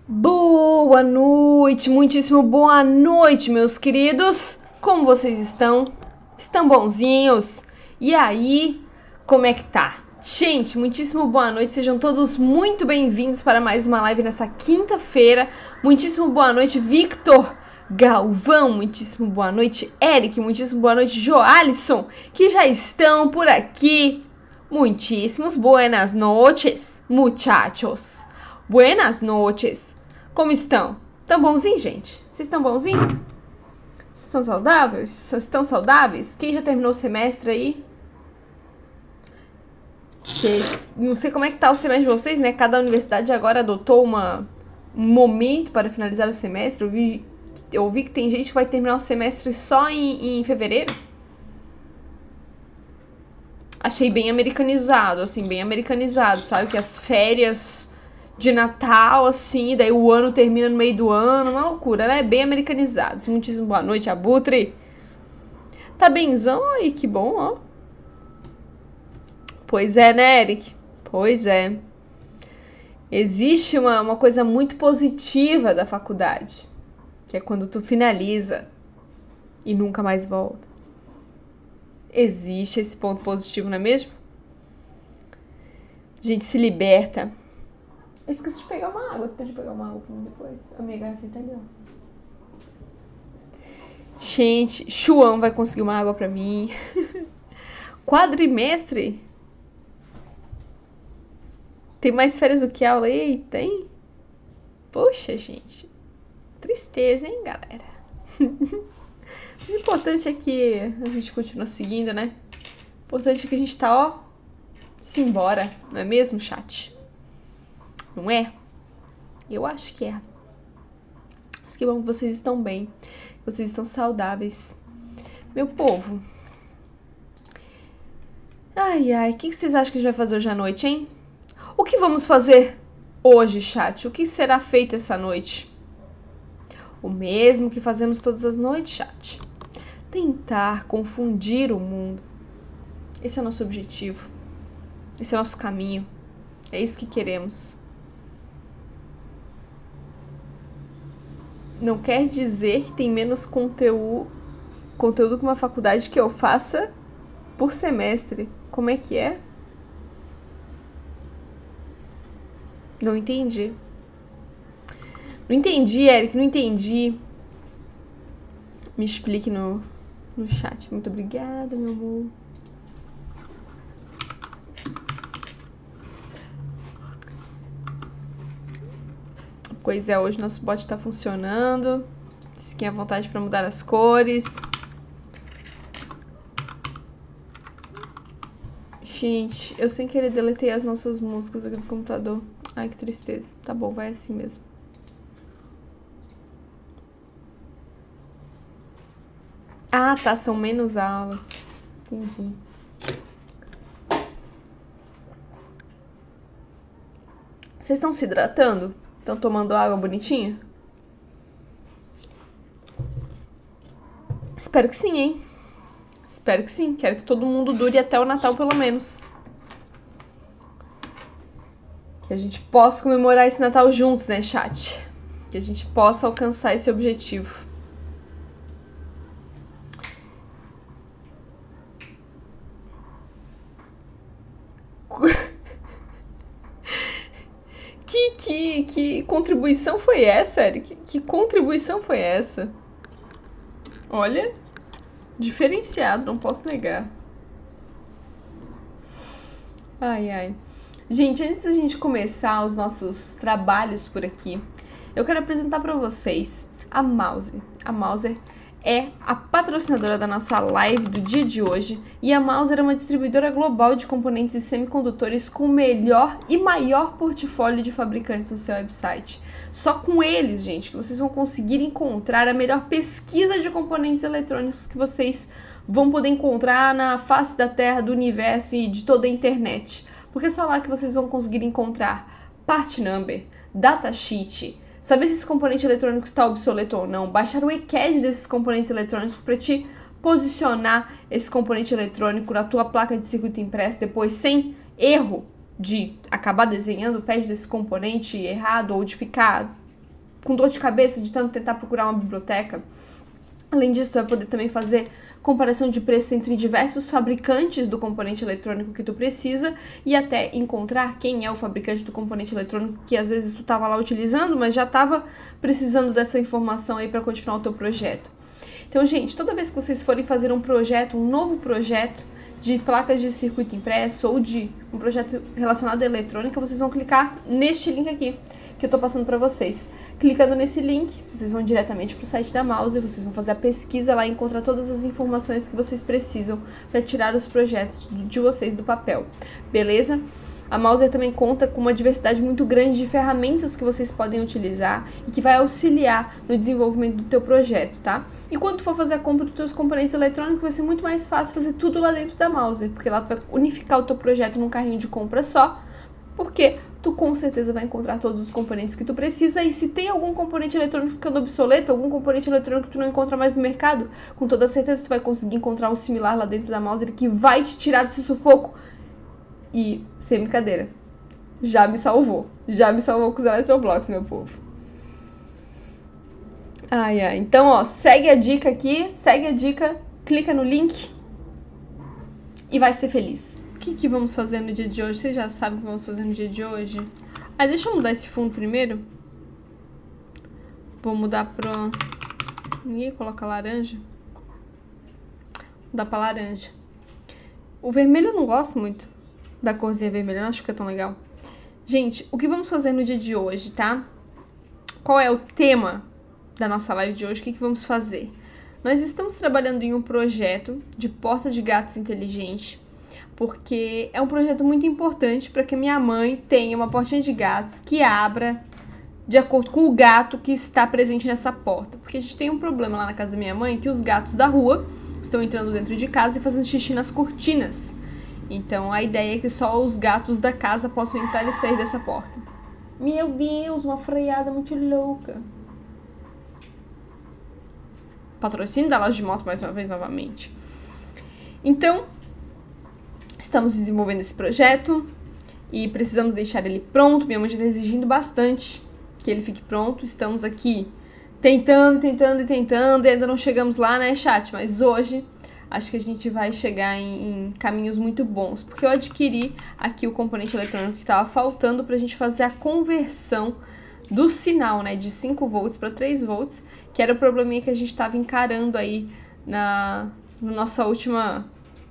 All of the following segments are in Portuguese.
Boa noite, muitíssimo boa noite, meus queridos. Como vocês estão? Estão bonzinhos? E aí, como é que tá? Gente, muitíssimo boa noite, sejam todos muito bem-vindos para mais uma live nessa quinta-feira. Muitíssimo boa noite, Victor Galvão, muitíssimo boa noite, Eric, muitíssimo boa noite, Joalisson, que já estão por aqui. Muitíssimos buenas noches, muchachos. Buenas noches. Como estão? Tão bonzinhos, gente? Vocês estão bonzinhos? Vocês estão saudáveis? Vocês estão saudáveis? Quem já terminou o semestre aí? Que, não sei como é que tá o semestre de vocês, né? Cada universidade agora adotou um momento para finalizar o semestre. Eu ouvi que tem gente que vai terminar o semestre só em fevereiro. Achei bem americanizado, assim, bem americanizado, sabe? Que as férias de Natal, assim, daí o ano termina no meio do ano, uma loucura, né? Bem americanizado. Muitíssimo boa noite, Abutre. Tá benzão aí, que bom, ó. Pois é, né, Eric? Pois é. Existe uma coisa muito positiva da faculdade, que é quando tu finaliza e nunca mais volta. Existe esse ponto positivo, não é mesmo? A gente se liberta. Eu esqueci de pegar uma água. Tu pode pegar uma água pra mim depois? A minha garrafinha tá ali, ó. Gente, Chuan vai conseguir uma água pra mim. Quadrimestre? Tem mais férias do que aula aí? Tem? Poxa, gente. Tristeza, hein, galera? O importante é que a gente continua seguindo, né? O importante é que a gente tá, ó, simbora. Não é mesmo, chat? Não é? Eu acho que é. Mas que bom que vocês estão bem. Que vocês estão saudáveis. Meu povo. Ai, ai. O que vocês acham que a gente vai fazer hoje à noite, hein? O que vamos fazer hoje, chat? O que será feito essa noite? O mesmo que fazemos todas as noites, chat. Tentar confundir o mundo. Esse é o nosso objetivo. Esse é o nosso caminho. É isso que queremos. Não quer dizer que tem menos conteúdo que uma faculdade que eu faça por semestre. Como é que é? Não entendi. Não entendi, Eric, não entendi. Me explique no chat. Muito obrigada, meu amor. Pois é, hoje nosso bot tá funcionando. Fiquem à vontade para mudar as cores. Gente, eu sem querer deletei as nossas músicas aqui no computador. Ai, que tristeza. Tá bom, vai assim mesmo. Ah, tá, são menos aulas. Entendi. Vocês estão se hidratando? Estão tomando água bonitinha? Espero que sim, hein? Espero que sim. Quero que todo mundo dure até o Natal, pelo menos. Que a gente possa comemorar esse Natal juntos, né, chat? Que a gente possa alcançar esse objetivo. Que contribuição foi essa, Eric? Que contribuição foi essa? Olha, diferenciado, não posso negar. Ai, ai. Gente, antes da gente começar os nossos trabalhos por aqui, eu quero apresentar para vocês a Mouser. A Mouser é a patrocinadora da nossa live do dia de hoje, e a Mouser é uma distribuidora global de componentes e semicondutores com o melhor e maior portfólio de fabricantes no seu website. Só com eles, gente, que vocês vão conseguir encontrar a melhor pesquisa de componentes eletrônicos que vocês vão poder encontrar na face da Terra, do universo e de toda a internet. Porque é só lá que vocês vão conseguir encontrar part number, datasheet, saber se esse componente eletrônico está obsoleto ou não, baixar o ECAD desses componentes eletrônicos para te posicionar esse componente eletrônico na tua placa de circuito impresso depois sem erro de acabar desenhando o pad desse componente errado ou de ficar com dor de cabeça de tanto tentar procurar uma biblioteca. Além disso, tu vai poder também fazer comparação de preço entre diversos fabricantes do componente eletrônico que tu precisa e até encontrar quem é o fabricante do componente eletrônico que às vezes tu estava lá utilizando, mas já estava precisando dessa informação aí para continuar o teu projeto. Então, gente, toda vez que vocês forem fazer um projeto, um novo projeto de placas de circuito impresso ou de um projeto relacionado à eletrônica, vocês vão clicar neste link aqui que eu estou passando para vocês. Clicando nesse link, vocês vão diretamente para o site da Mauser, vocês vão fazer a pesquisa lá e encontrar todas as informações que vocês precisam para tirar os projetos de vocês do papel, beleza? A Mauser também conta com uma diversidade muito grande de ferramentas que vocês podem utilizar e que vai auxiliar no desenvolvimento do teu projeto, tá? E quando tu for fazer a compra dos teus componentes eletrônicos, vai ser muito mais fácil fazer tudo lá dentro da Mauser, porque lá tu vai unificar o teu projeto num carrinho de compra só, porque tu com certeza vai encontrar todos os componentes que tu precisa, e se tem algum componente eletrônico ficando obsoleto, algum componente eletrônico que tu não encontra mais no mercado, com toda certeza tu vai conseguir encontrar um similar lá dentro da Mauser que vai te tirar desse sufoco. E, sem brincadeira, já me salvou com os Eletroblocks, meu povo. Então, ó, segue a dica aqui, clica no link e vai ser feliz. O que vamos fazer no dia de hoje? Vocês já sabem o que vamos fazer no dia de hoje? Deixa eu mudar esse fundo primeiro. Vou mudar pro... Ninguém coloca laranja. Vou mudar pra laranja. O vermelho eu não gosto muito da corzinha vermelha, eu não acho que é tão legal. Gente, o que vamos fazer no dia de hoje, tá? Qual é o tema da nossa live de hoje? O que vamos fazer? Nós estamos trabalhando em um projeto de porta de gatos inteligente, porque é um projeto muito importante para que minha mãe tenha uma portinha de gatos que abra de acordo com o gato que está presente nessa porta. Porque a gente tem um problema lá na casa da minha mãe, que os gatos da rua estão entrando dentro de casa e fazendo xixi nas cortinas. Então a ideia é que só os gatos da casa possam entrar e sair dessa porta. Meu Deus, uma freada muito louca. Patrocínio da loja de moto mais uma vez, novamente. Então, estamos desenvolvendo esse projeto e precisamos deixar ele pronto. Minha mãe já está exigindo bastante que ele fique pronto. Estamos aqui tentando e ainda não chegamos lá, né, chat? Mas hoje acho que a gente vai chegar em caminhos muito bons, porque eu adquiri aqui o componente eletrônico que estava faltando para a gente fazer a conversão do sinal, né, de 5 volts para 3 volts, que era o probleminha que a gente estava encarando aí no nosso último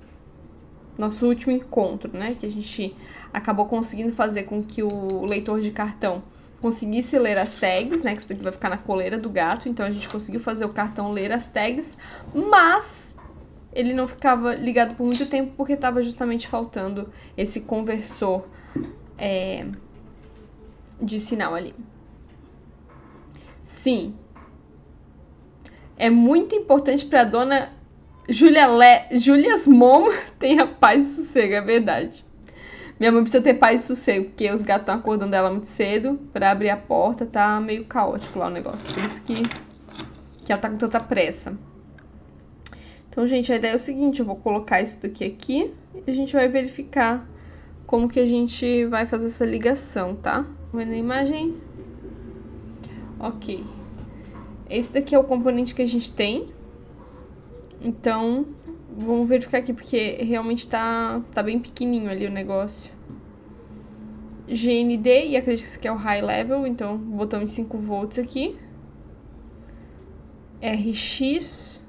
encontro, né, que a gente acabou conseguindo fazer com que o leitor de cartão conseguisse ler as tags, né, que isso daqui vai ficar na coleira do gato, então a gente conseguiu fazer o cartão ler as tags, mas ele não ficava ligado por muito tempo porque estava justamente faltando esse conversor de sinal ali. Sim, é muito importante para a dona Julia's Mom tenha paz e sossego, é verdade. Minha mãe precisa ter paz e sossego, porque os gatos estão acordando ela muito cedo para abrir a porta, tá meio caótico lá o negócio, por isso que ela tá com tanta pressa. Então, gente, a ideia é o seguinte, eu vou colocar isso daqui aqui e a gente vai verificar como que a gente vai fazer essa ligação, tá? Vendo a imagem? Ok. Esse daqui é o componente que a gente tem. Então, vamos verificar aqui, porque realmente tá bem pequenininho ali o negócio. GND, e acredito que esse aqui é o High Level, então botamos 5 volts aqui. RX...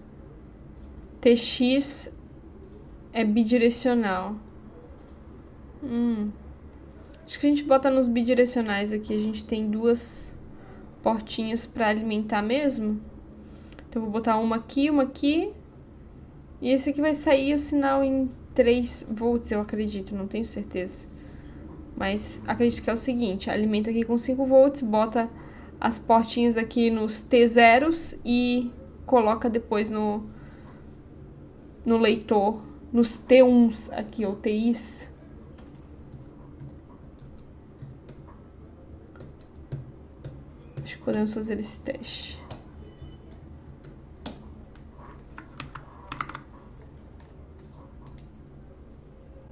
TX é bidirecional. Acho que a gente bota nos bidirecionais aqui. A gente tem 2 portinhas para alimentar mesmo. Então, eu vou botar uma aqui. E esse aqui vai sair o sinal em 3 volts, eu acredito. Não tenho certeza. Mas acredito que é o seguinte. Alimenta aqui com 5 volts. Bota as portinhas aqui nos T0s e coloca depois no leitor, nos T1s aqui, ou TIs. Acho que podemos fazer esse teste.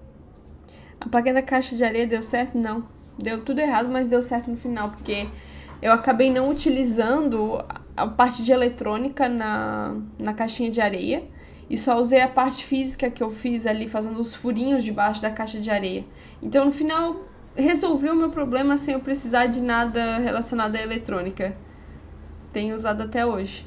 A plaquinha da caixa de areia deu certo? Não. Deu tudo errado, mas deu certo no final, porque eu acabei não utilizando a parte de eletrônica na caixinha de areia e só usei a parte física que eu fiz ali fazendo os furinhos debaixo da caixa de areia. Então no final resolveu o meu problema sem eu precisar de nada relacionado à eletrônica. Tenho usado até hoje.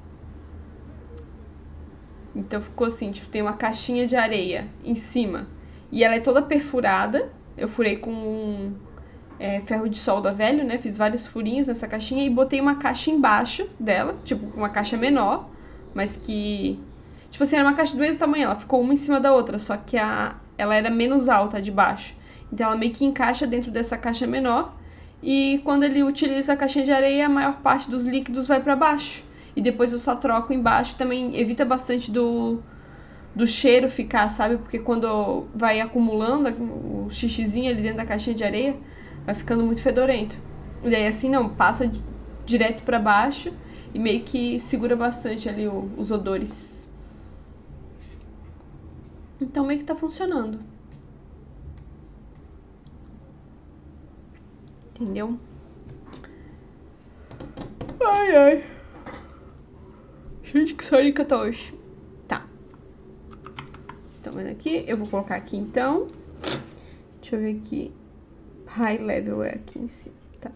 Então ficou assim, tipo, tem uma caixinha de areia em cima e ela é toda perfurada. Eu furei com ferro de solda velho, né? Fiz vários furinhos nessa caixinha e botei uma caixa embaixo dela, tipo, uma caixa menor, mas que... Tipo assim, era uma caixa do mesmo tamanho, ela ficou uma em cima da outra, só que ela era menos alta de baixo. Então ela meio que encaixa dentro dessa caixa menor e quando ele utiliza a caixinha de areia, a maior parte dos líquidos vai para baixo. E depois eu só troco embaixo, também evita bastante do cheiro ficar, sabe? Porque quando vai acumulando o xixizinho ali dentro da caixinha de areia, vai ficando muito fedorento. E aí assim não, passa direto para baixo e meio que segura bastante ali os odores. Então meio que tá funcionando. Entendeu? Ai, ai. Gente, que sonica tá hoje. Tá. Estão vendo aqui? Eu vou colocar aqui então. Deixa eu ver aqui. High level é aqui em cima. Tá.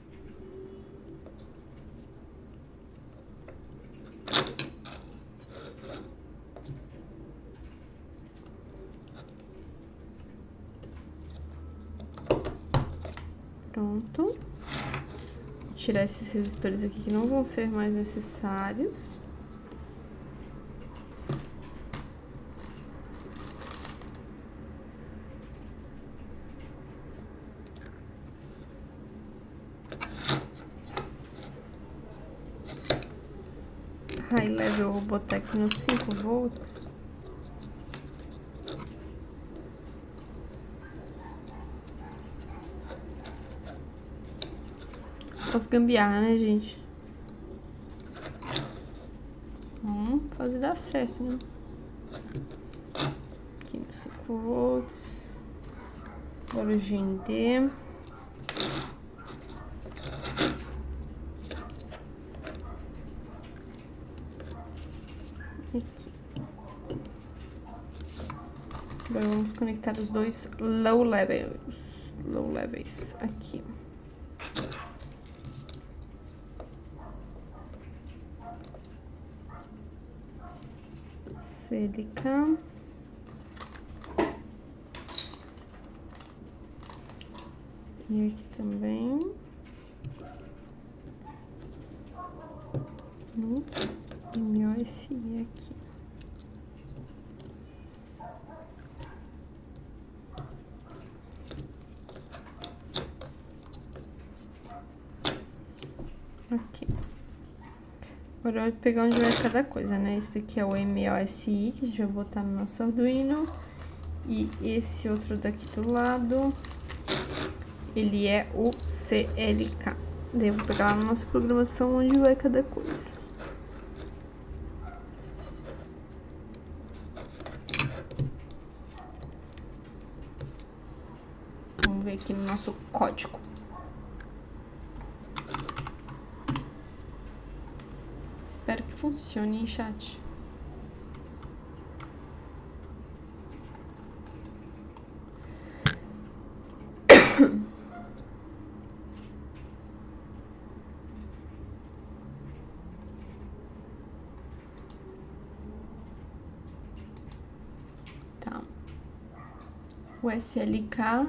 Pronto. Vou tirar esses resistores aqui que não vão ser mais necessários. High level eu vou botar aqui nos 5 volts. Posso gambiarra, né, gente? Vamos fazer dar certo, né? Aqui nos 5 volts. Agora o GND. Aqui. Agora vamos conectar os dois low levels aqui. CLK. E aqui também. No MOSI aqui. Aqui. Agora eu vou pegar onde vai cada coisa, né? Esse daqui é o MOSI, que a gente vai botar no nosso Arduino. E esse outro daqui do lado, ele é o CLK. Daí eu vou pegar lá na nossa programação onde vai cada coisa. Vamos ver aqui no nosso código. Espero que funcione, hein, chat? Tá. O SLK.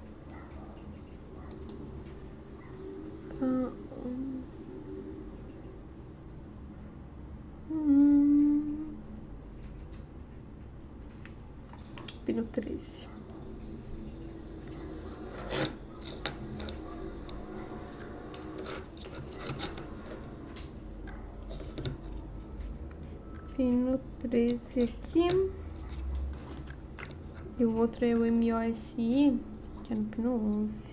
Pino 13. Pino 13 aqui. E o outro é o MOSI, que é no pino 11.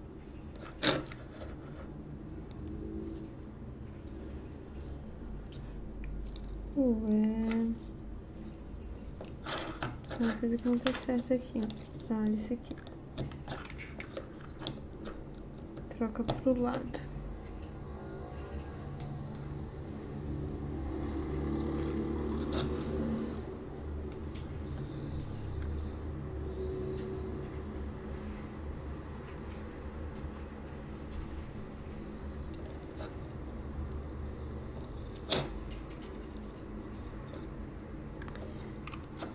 Ué. Tem uma coisa que não tá certa aqui, ó. Ah, esse aqui. Troca pro lado.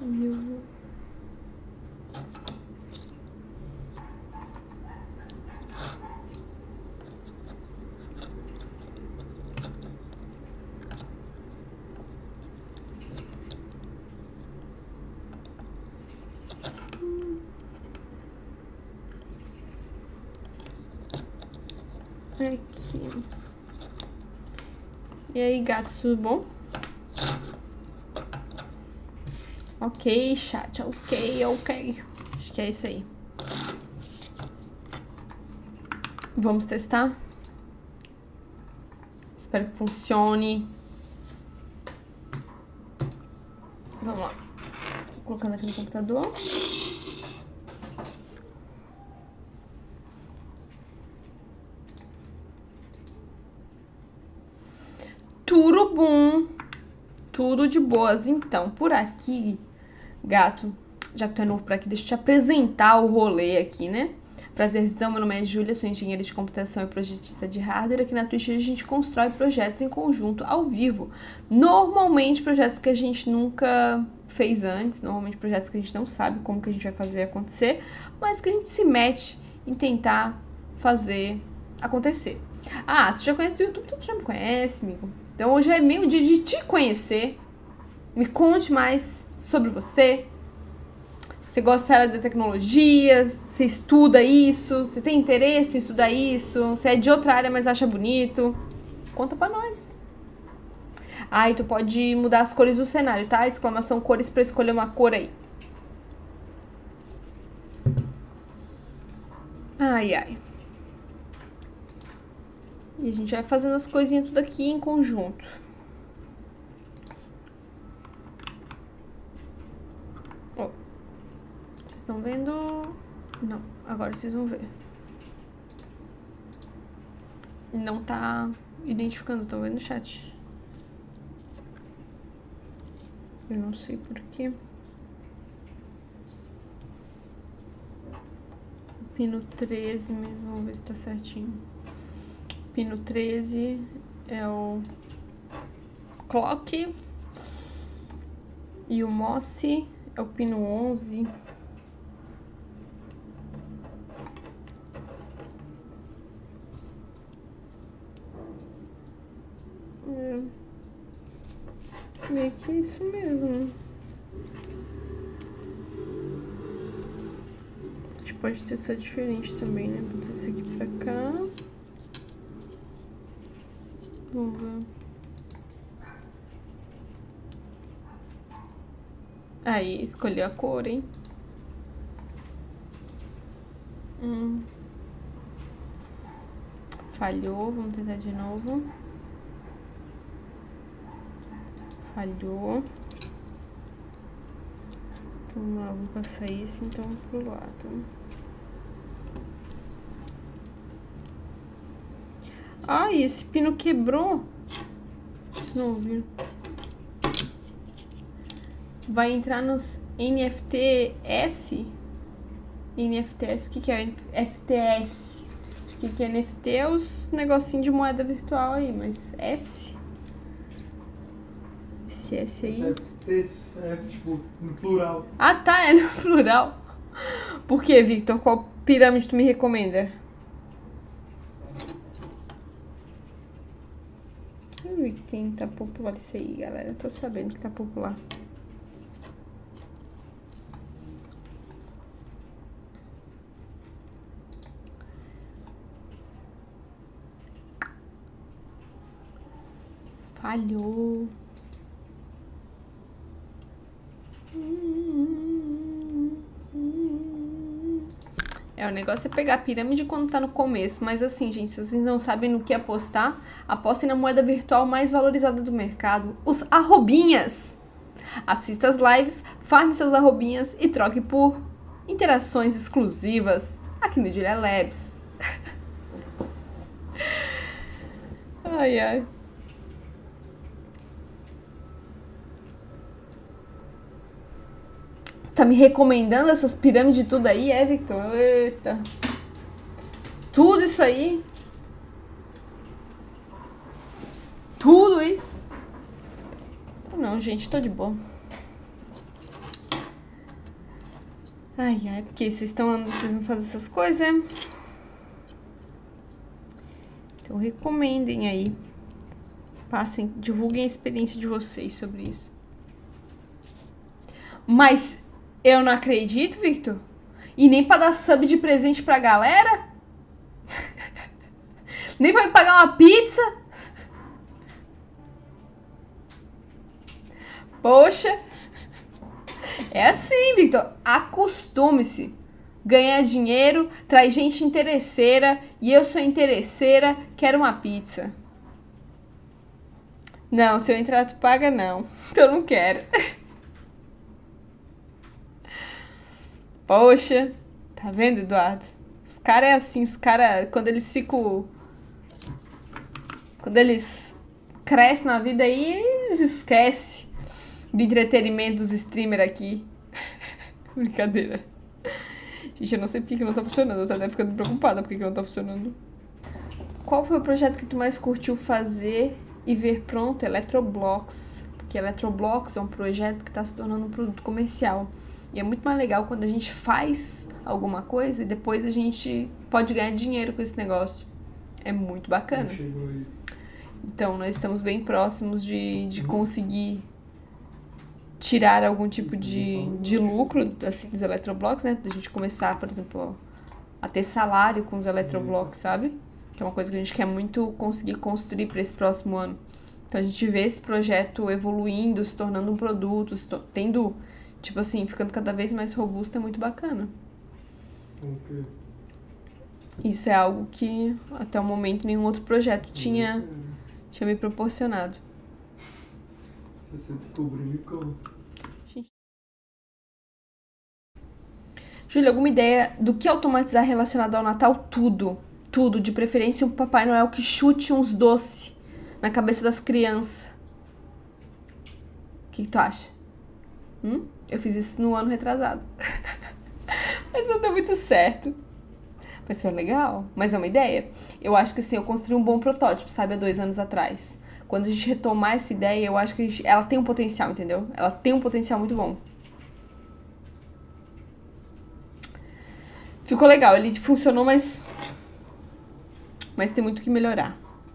Aqui. E aí, gato, tudo bom? Ok, chat, ok. Acho que é isso aí. Vamos testar? Espero que funcione. Vamos lá. Tô colocando aqui no computador. Tudo bom. Tudo de boas. Então, por aqui, gato, já que tu é novo por aqui, deixa eu te apresentar o rolê aqui, né? Prazerzão, meu nome é Júlia, sou engenheira de computação e projetista de hardware. Aqui na Twitch a gente constrói projetos em conjunto, ao vivo. Normalmente projetos que a gente nunca fez antes, normalmente projetos que a gente não sabe como que a gente vai fazer acontecer, mas que a gente se mete em tentar fazer acontecer. Ah, se tu já conhece do YouTube, tu já me conhece, amigo. Então hoje é meio dia de te conhecer. Me conte mais sobre você. Você gosta da tecnologia, você estuda isso, você tem interesse em estudar isso, você é de outra área, mas acha bonito. Conta pra nós. Ah, e tu pode mudar as cores do cenário, tá? Exclamação cores pra escolher uma cor aí. Ai, ai. E a gente vai fazendo as coisinhas tudo aqui em conjunto. Ó. Vocês estão vendo? Não, agora vocês vão ver. Não tá identificando, estão vendo o chat? Eu não sei porquê. Pino 13 mesmo, vamos ver se tá certinho. Pino 13 é o clock. E o MOSI é o pino 11. Meio que isso mesmo. A gente pode testar diferente também, né? Botar isso aqui pra cá. Vamos ver. Aí, escolheu a cor, hein? Falhou, vamos tentar de novo. Falhou. Vamos lá, vamos passar esse então pro lado. Ai, esse pino quebrou. Não viu? Vai entrar nos NFTs. NFTs, o que é FTS? O que é NFT? É os negocinhos de moeda virtual aí, mas S? Esse S aí. FTS é tipo no plural. Ah, tá, é no plural. Por que, Victor? Qual pirâmide tu me recomenda? Eu vi que tem, tá popular isso aí, galera. Tô sabendo que tá popular. Falhou. O negócio é pegar a pirâmide quando tá no começo. Mas assim, gente, se vocês não sabem no que apostar, apostem na moeda virtual mais valorizada do mercado, os arrobinhas. Assista as lives, farme seus arrobinhas e troque por interações exclusivas aqui no Julia Labs. Ai, ai. Tá me recomendando essas pirâmides tudo aí, é, Victor? Eita. Tudo isso aí? Tudo isso? Não, gente, tô de boa. Ai, porque vocês não fazem essas coisas, né? Então recomendem aí. Passem, divulguem a experiência de vocês sobre isso. Mas eu não acredito, Victor. E nem pra dar sub de presente pra galera? Nem pra me pagar uma pizza? Poxa. É assim, Victor. Acostume-se. Ganhar dinheiro, traz gente interesseira. E eu sou interesseira, quero uma pizza. Não, se eu entrar tu paga não. Então eu não quero. Poxa. Tá vendo, Eduardo? Os caras é assim, os caras, quando eles ficam... Quando eles crescem na vida aí, eles esquecem do entretenimento dos streamers aqui. Brincadeira. Gente, eu não sei porque que não tá funcionando. Eu tô até ficando preocupada porque que não tá funcionando. Qual foi o projeto que tu mais curtiu fazer e ver pronto? Eletroblocks. Porque Eletroblocks é um projeto que tá se tornando um produto comercial. E é muito mais legal quando a gente faz alguma coisa e depois a gente pode ganhar dinheiro com esse negócio. É muito bacana. Então, nós estamos bem próximos de conseguir tirar algum tipo de lucro assim, dos Eletroblocks, né? Da gente começar, por exemplo, a ter salário com os Eletroblocks, sabe? Que é uma coisa que a gente quer muito conseguir construir para esse próximo ano. Então, a gente vê esse projeto evoluindo, se tornando um produto, tendo, tipo assim, ficando cada vez mais robusto, é muito bacana. Okay. Isso é algo que até o momento nenhum outro projeto tinha me proporcionado. Se você descobrir, me conta. Júlia, alguma ideia do que automatizar relacionado ao Natal? Tudo. Tudo. De preferência um Papai Noel que chute uns doces na cabeça das crianças. O que tu acha? Eu fiz isso no ano retrasado. Mas não deu muito certo. Mas foi legal. Mas é uma ideia. Eu acho que assim, eu construí um bom protótipo, sabe? Há 2 anos atrás. Quando a gente retomar essa ideia, eu acho que ela tem um potencial, entendeu? Ela tem um potencial muito bom. Ficou legal. Ele funcionou, mas tem muito que melhorar.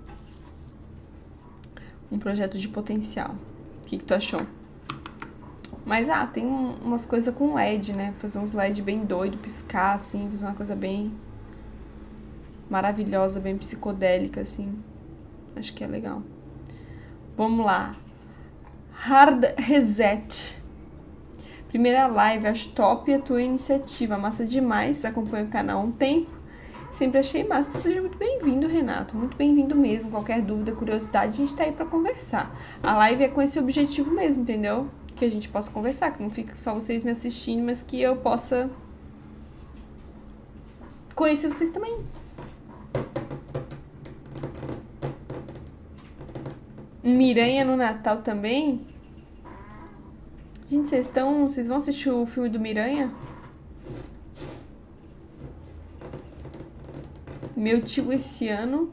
Um projeto de potencial. O que tu achou? Mas, tem umas coisas com LED, né? Fazer uns LED bem doido, piscar, assim. Fazer uma coisa bem maravilhosa, bem psicodélica, assim. Acho que é legal. Vamos lá. Hard Reset. Primeira live, acho top a tua iniciativa. Massa demais. Acompanho o canal há um tempo. Sempre achei massa. Seja muito bem-vindo, Renato. Muito bem-vindo mesmo. Qualquer dúvida, curiosidade, a gente tá aí pra conversar. A live é com esse objetivo mesmo, entendeu? Que a gente possa conversar, que não fique só vocês me assistindo, mas que eu possa conhecer vocês também. Miranha no Natal também? Gente, vocês vão assistir o filme do Miranha? Meu tio esse ano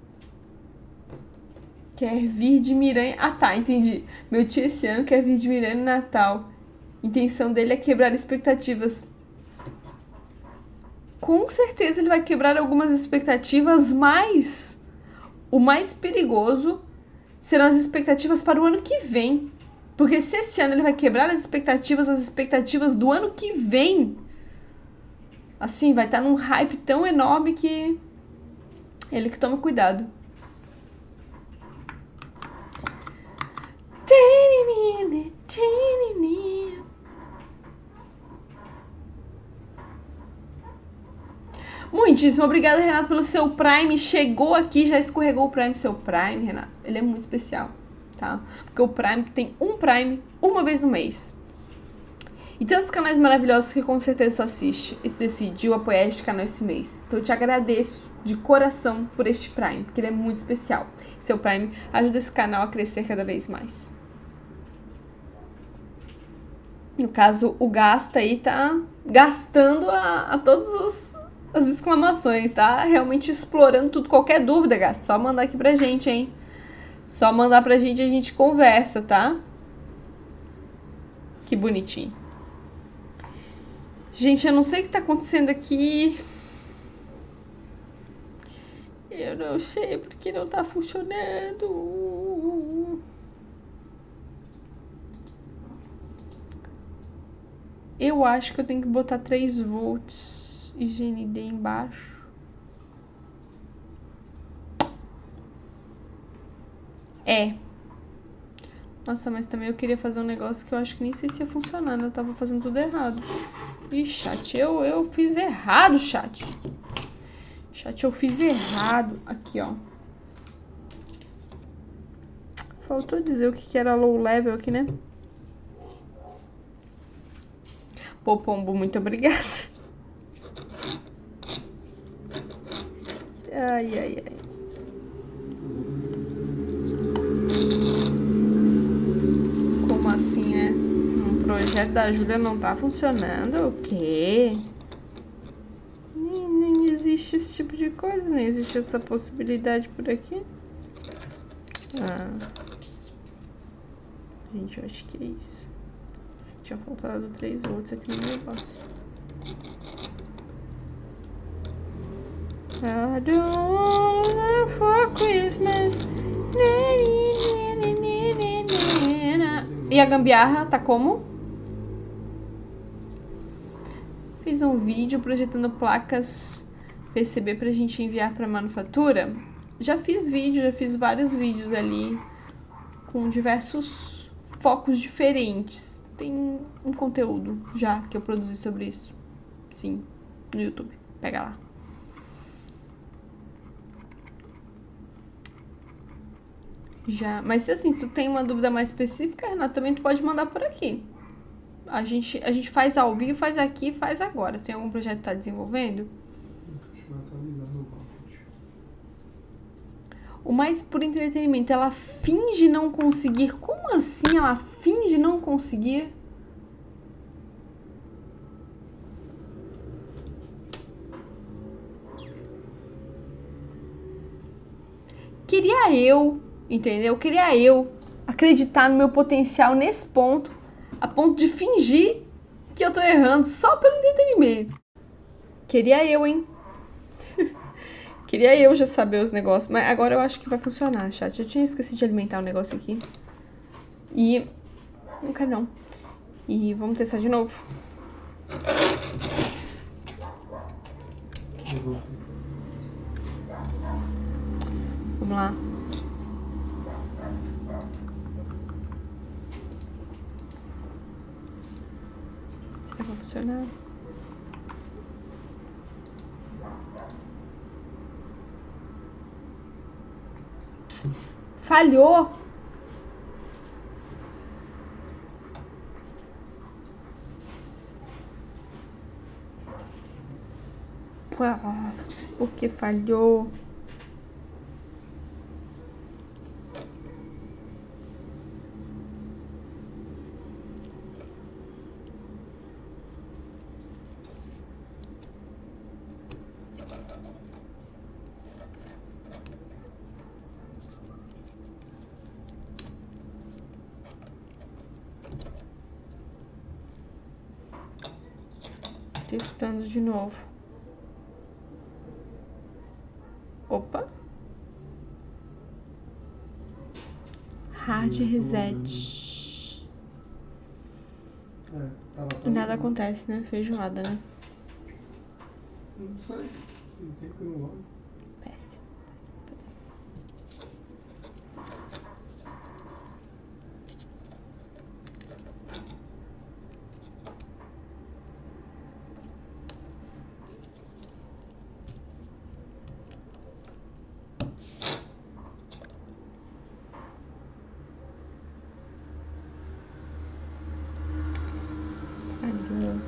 quer vir de Miranha. Ah, tá, entendi. Meu tio esse ano quer vir de Miranha no Natal. A intenção dele é quebrar expectativas. Com certeza ele vai quebrar algumas expectativas, mas o mais perigoso serão as expectativas para o ano que vem. Porque se esse ano ele vai quebrar as expectativas do ano que vem, assim, vai estar num hype tão enorme que ele que toma cuidado. Muitíssimo obrigada, Renato, pelo seu Prime. Chegou aqui, já escorregou o Prime. Seu Prime, Renato, ele é muito especial, tá? Porque o Prime tem um Prime uma vez no mês. E tantos canais maravilhosos que com certeza tu assiste e tu decidiu apoiar este canal esse mês. Então eu te agradeço de coração por este Prime, porque ele é muito especial. Seu Prime ajuda esse canal a crescer cada vez mais. No caso, o Gasta aí tá gastando a todos as exclamações, tá? Realmente explorando tudo. Qualquer dúvida, Gasta, só mandar aqui pra gente, hein? Só mandar pra gente e a gente conversa, tá? Que bonitinho. Gente, eu não sei o que tá acontecendo aqui. Eu não sei porque não tá funcionando. Eu acho que eu tenho que botar 3 volts e GND embaixo. É. Nossa, mas também eu queria fazer um negócio que eu acho que nem sei se ia funcionar, né? Eu tava fazendo tudo errado. Ih, chat, eu fiz errado, chat. Chat, eu fiz errado. Aqui, ó. Faltou dizer o que era low level aqui, né? Pô, Pombo, muito obrigada. Ai, ai, ai. Como assim, né? Um projeto da Júlia não tá funcionando? O quê? Nem existe esse tipo de coisa, nem existe essa possibilidade por aqui. Ah. Gente, eu acho que é isso. Tinha faltado 3 volts aqui no negócio. I don't wanna for Christmas. E a gambiarra tá como? Fiz um vídeo projetando placas PCB pra gente enviar pra manufatura. Já fiz vídeo, já fiz vários vídeos ali com diversos focos diferentes. Tem um conteúdo já que eu produzi sobre isso. Sim, no YouTube. Pega lá. Já, mas assim, se tu tem uma dúvida mais específica, Renata, também tu pode mandar por aqui. A gente faz ao vivo, faz aqui, faz agora. Tem algum projeto que tá desenvolvendo? Deixa eu atualizar meu Pocket. O mais por entretenimento, ela finge não conseguir. Como assim ela finge não conseguir? Queria eu, entendeu? Queria eu acreditar no meu potencial nesse ponto, a ponto de fingir que eu tô errando só pelo entretenimento. Queria eu, hein? Queria eu já saber os negócios, mas agora eu acho que vai funcionar, chat. Eu tinha esquecido de alimentar o negócio aqui. E... não quero não. E vamos testar de novo. Vamos lá. Será que vai funcionar? Falhou! Por que falhou? Testando de novo. Opa. Hard reset. E nada acontece, né? Feijoada, né? Não sei. Tem tempo que eu não olho. Péssimo, péssimo, péssimo. Falhou.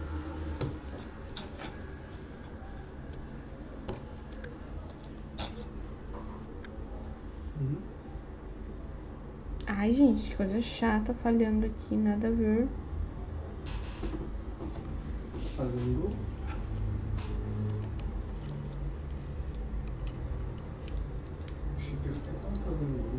Ai, gente, que coisa chata falhando aqui, nada a ver. Fazendo gol? Achei que ele tava fazendo gol.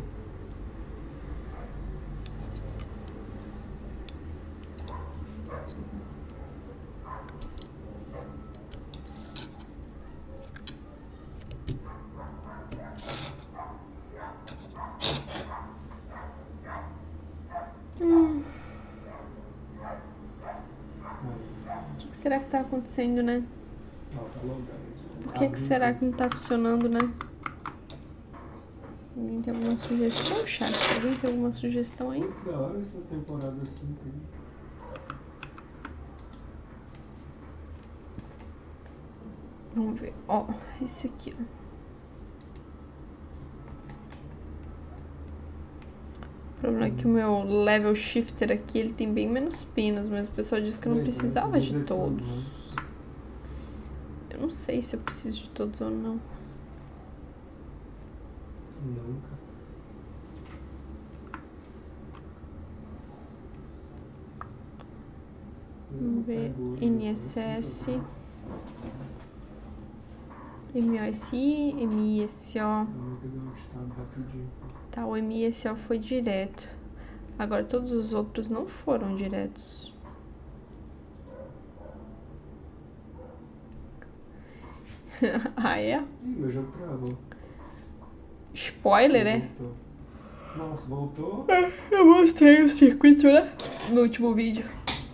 será que tá acontecendo, né? Não, tá logado. Por que será que não tá funcionando, né? Alguém tem alguma sugestão, chat? Alguém tem alguma sugestão aí? Da hora essa temporada assim. Vamos ver. Ó, esse aqui, ó. O problema é que o meu level shifter aqui, ele tem bem menos pinos, mas o pessoal disse que eu não precisava de todos. Eu não sei se eu preciso de todos ou não. Nunca. Vamos ver. NSS. MOSI, MISO. Tá, o MISO foi direto. Agora todos os outros não foram diretos. Ah, é? Ih, meu jogo travou. Spoiler, né? Voltou. Nossa, voltou? Eu mostrei o circuito, né? No último vídeo.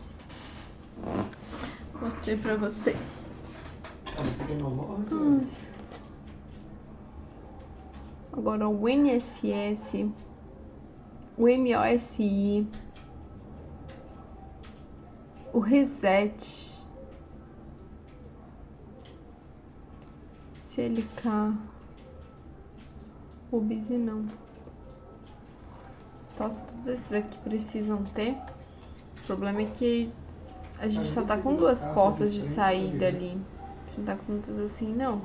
Mostrei pra vocês. Ah, esse aqui é normal? Agora o NSS, o MOSI, o Reset, CLK, o Busy não. Nossa, todos esses aqui precisam ter. O problema é que a gente só tá com 2 portas de saída ali. A gente não tá com muitas assim, não.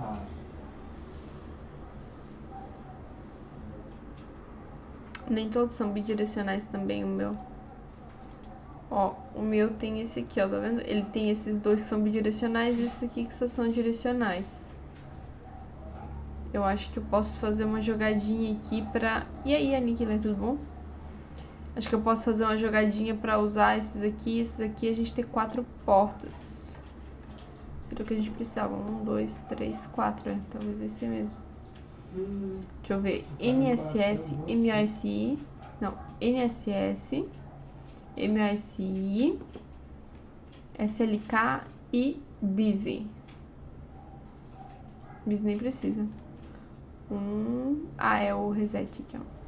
Nem todos são bidirecionais também, o meu. Ó, o meu tem esse aqui, ó, tá vendo? Ele tem esses 2 que são bidirecionais e esse aqui que só são direcionais. Eu acho que eu posso fazer uma jogadinha aqui pra... E aí, Aniquila, tudo bom? Acho que eu posso fazer uma jogadinha pra usar esses aqui a gente ter 4 portas. Era o que a gente precisava. 1, 2, 3, 4, é. Talvez esse mesmo. Deixa eu ver. NSS, MOSI. Não, NSS, MOSI, SLK e Busy. Busy nem precisa. Ah, é o reset aqui, ó.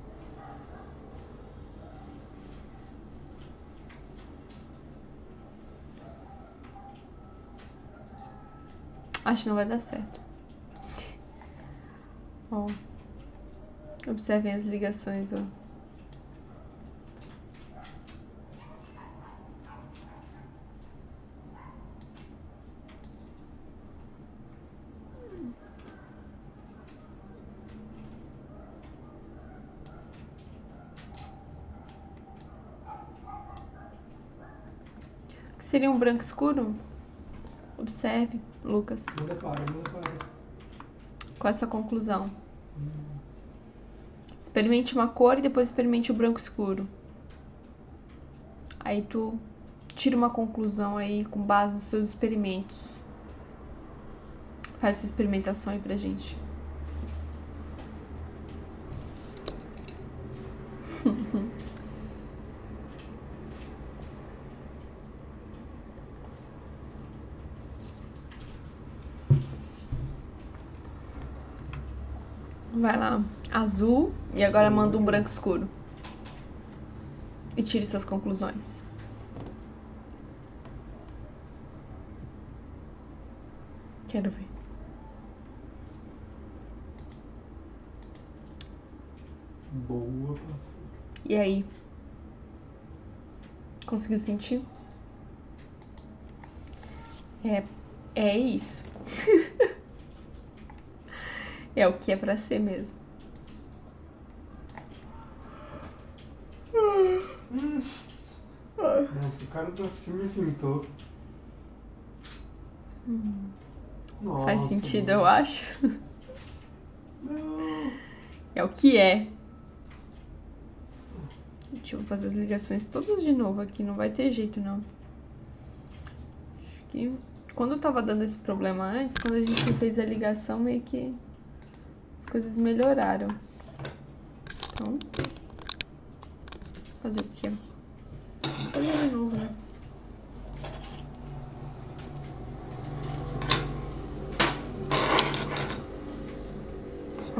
Acho que não vai dar certo. Ó. Observem as ligações, ó. O que seria um branco escuro? Observe, Lucas. Manda para. Qual é a sua conclusão? Experimente uma cor e depois experimente o branco escuro. Aí tu tira uma conclusão aí com base nos seus experimentos. Faz essa experimentação aí pra gente. Vai lá, azul, e agora manda um branco escuro. E tire suas conclusões. Quero ver. Boa, parceiro. E aí? Conseguiu sentir? É isso. É o que é pra ser mesmo. Nossa, o cara do filme me pintou. Nossa, Faz sentido, mano. eu acho. Não. É o que é. Deixa eu fazer as ligações todas de novo aqui, não vai ter jeito não. Acho que quando eu tava dando esse problema antes, quando a gente fez a ligação, meio que as coisas melhoraram. Então, fazer o quê? Vou fazer de novo, né?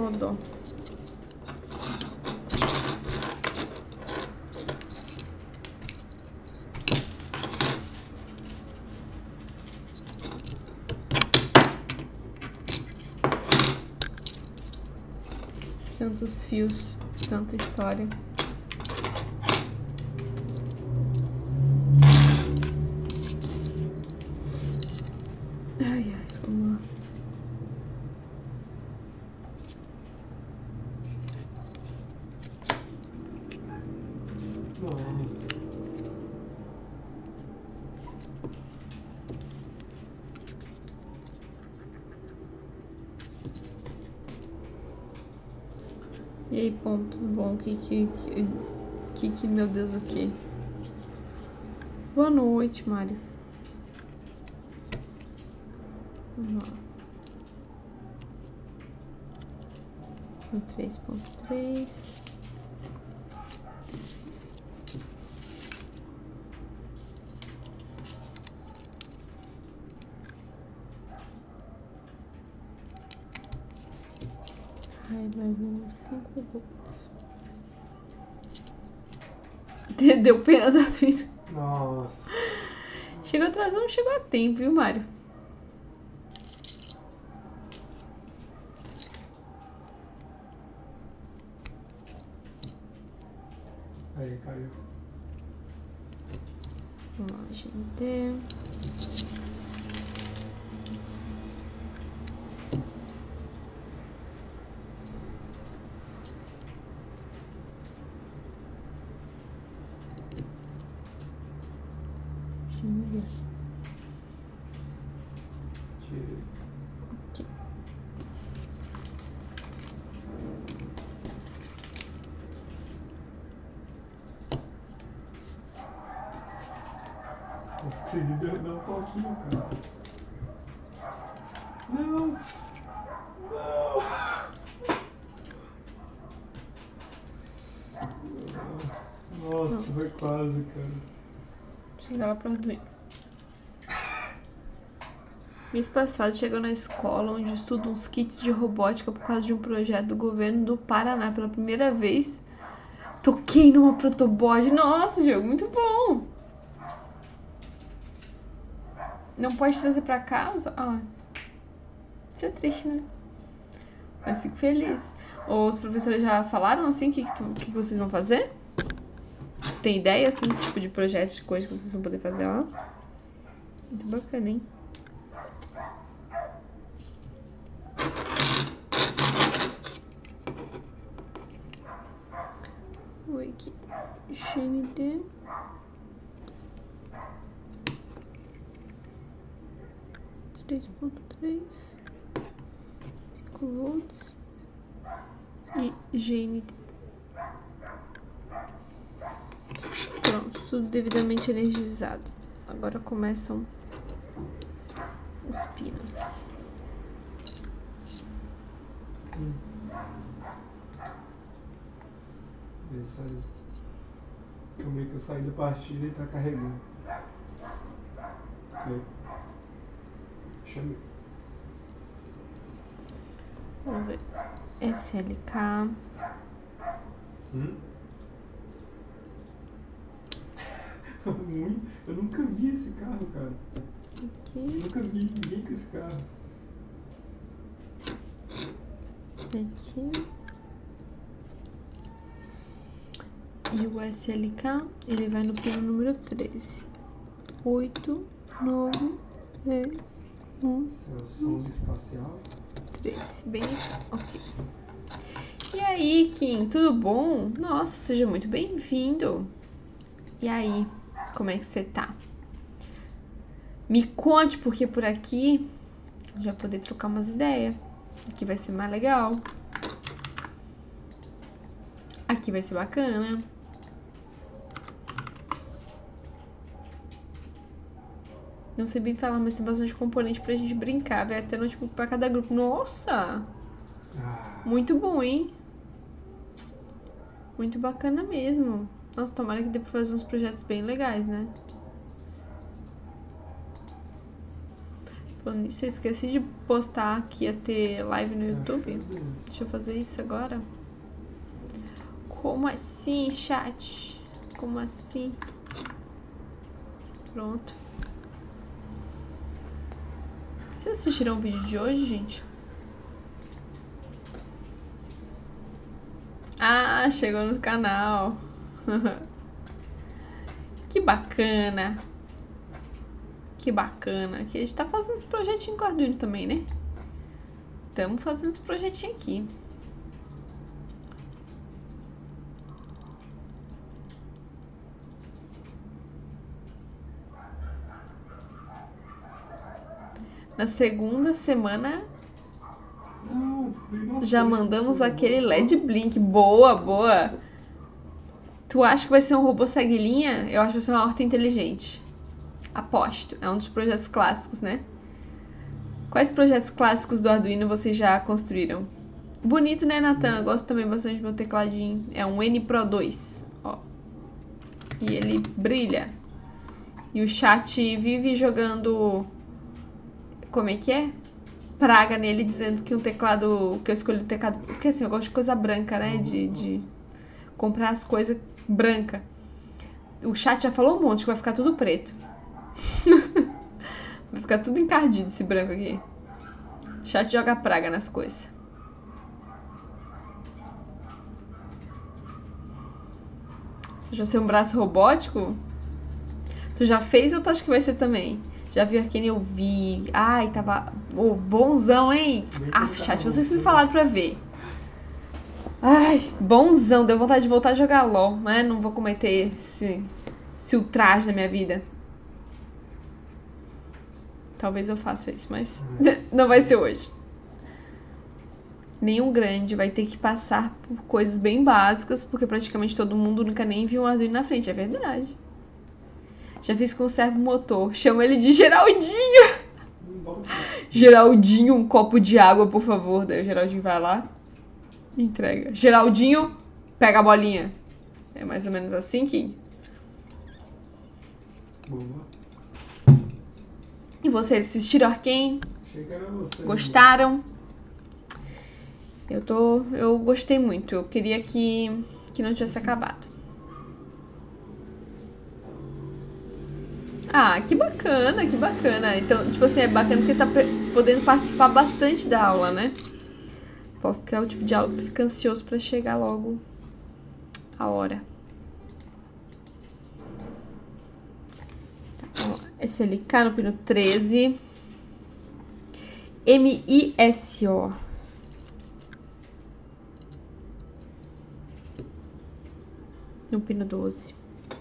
rodou. Tantos fios, tanta história. Ai, vamos lá. Nossa. E aí, ponto, tudo bom? Meu Deus, o que? Boa noite, Mário. Vamos lá. No 3.3. Aí vai vir 5 volts. Deu pena da Twina. Nossa. Chegou atrasado, não chegou a tempo, viu, Mário? Aí, caiu. Vamos lá, GND. Tirei. Aqui. Consegui dar um pouquinho, cara. Não! Não! Nossa, foi quase, cara. Chegar lá pra dormir. Mês passado chegou na escola onde estudo uns kits de robótica por causa de um projeto do governo do Paraná. Pela primeira vez, toquei numa protobot. Nossa, jogo muito bom! Não pode trazer pra casa? Ah, isso é triste, né? Mas fico feliz. Os professores já falaram, assim, o que vocês vão fazer? Tem ideia, assim, tipo de projeto, de coisa que vocês vão poder fazer lá? Muito bacana, hein? Oi, aqui. GND. 3.3. 5 volts. E GND. Pronto, tudo devidamente energizado. Agora começam os pinos. É isso aí. Como é que eu saí da partida e tá carregando? Foi. Chamei. Vamos ver. SLK. Eu nunca vi esse carro, cara. Aqui. Nunca vi ninguém com esse carro. Aqui. E o SLK, ele vai no pino número 13. 8, 9, 10, 11, É o som espacial. 13. Bem aqui. Ok. E aí, Kim, tudo bom? Nossa, seja muito bem-vindo. E aí, como é que você tá? Me conte, porque por aqui já poder trocar umas ideias. Aqui vai ser mais legal. Aqui vai ser bacana. Não sei bem falar, mas tem bastante componente pra gente brincar. Vai até notebook pra cada grupo. Nossa! Muito bom, hein? Muito bacana mesmo. Nossa, tomara que dê pra fazer uns projetos bem legais, né? Falando nisso, eu esqueci de postar que ia ter live no YouTube. Deixa eu fazer isso agora. Como assim, chat? Como assim? Pronto. Vocês assistiram o vídeo de hoje, gente? Ah, chegou no canal. Que bacana. Que bacana. Aqui a gente tá fazendo esse projetinho com o Arduino também, né? Estamos fazendo esse projetinho aqui. Na segunda semana já mandamos aquele LED Blink. Boa, boa. Tu acha que vai ser um robô cegue-linha? Eu acho que vai ser uma horta inteligente. Aposto. É um dos projetos clássicos, né? Quais projetos clássicos do Arduino vocês já construíram? Bonito, né, Nathan? Eu gosto também bastante do meu tecladinho. É um N Pro 2. Ó. E ele brilha. E o chat vive jogando... Como é que é? Praga nele, dizendo que um teclado... Que eu escolhi o teclado... Porque assim, eu gosto de coisa branca, né? De comprar as coisas branca. O chat já falou um monte que vai ficar tudo preto. Vai ficar tudo encardido esse branco aqui. O chat joga praga nas coisas. Tu já ser um braço robótico? Tu já fez ou tu acha que vai ser também? Já viu Arcane? Eu vi. Ai, tava... Oh, bonzão, hein? Ah, chat, vocês me falaram pra ver. Ai, bonzão. Deu vontade de voltar a jogar LOL, né? Não vou cometer esse ultraje na minha vida. Talvez eu faça isso, mas não vai ser hoje. Nenhum grande vai ter que passar por coisas bem básicas, porque praticamente todo mundo nunca nem viu um Arduino na frente, é verdade. Já fiz com o servo motor, chamo ele de Geraldinho. Geraldinho, um copo de água, por favor. Daí o Geraldinho vai lá e entrega. Geraldinho, pega a bolinha. É mais ou menos assim, Kim? Boa. E vocês assistiram Arcane? Achei que era você. Gostaram? Eu gostei muito. Eu queria que não tivesse acabado. Ah, que bacana, que bacana. Então, tipo assim, é bacana porque tá podendo participar bastante da aula, né? Posso criar o tipo de aula que tu fica ansioso pra chegar logo a hora. Tá, SLK no pino 13. MISO. No pino 12.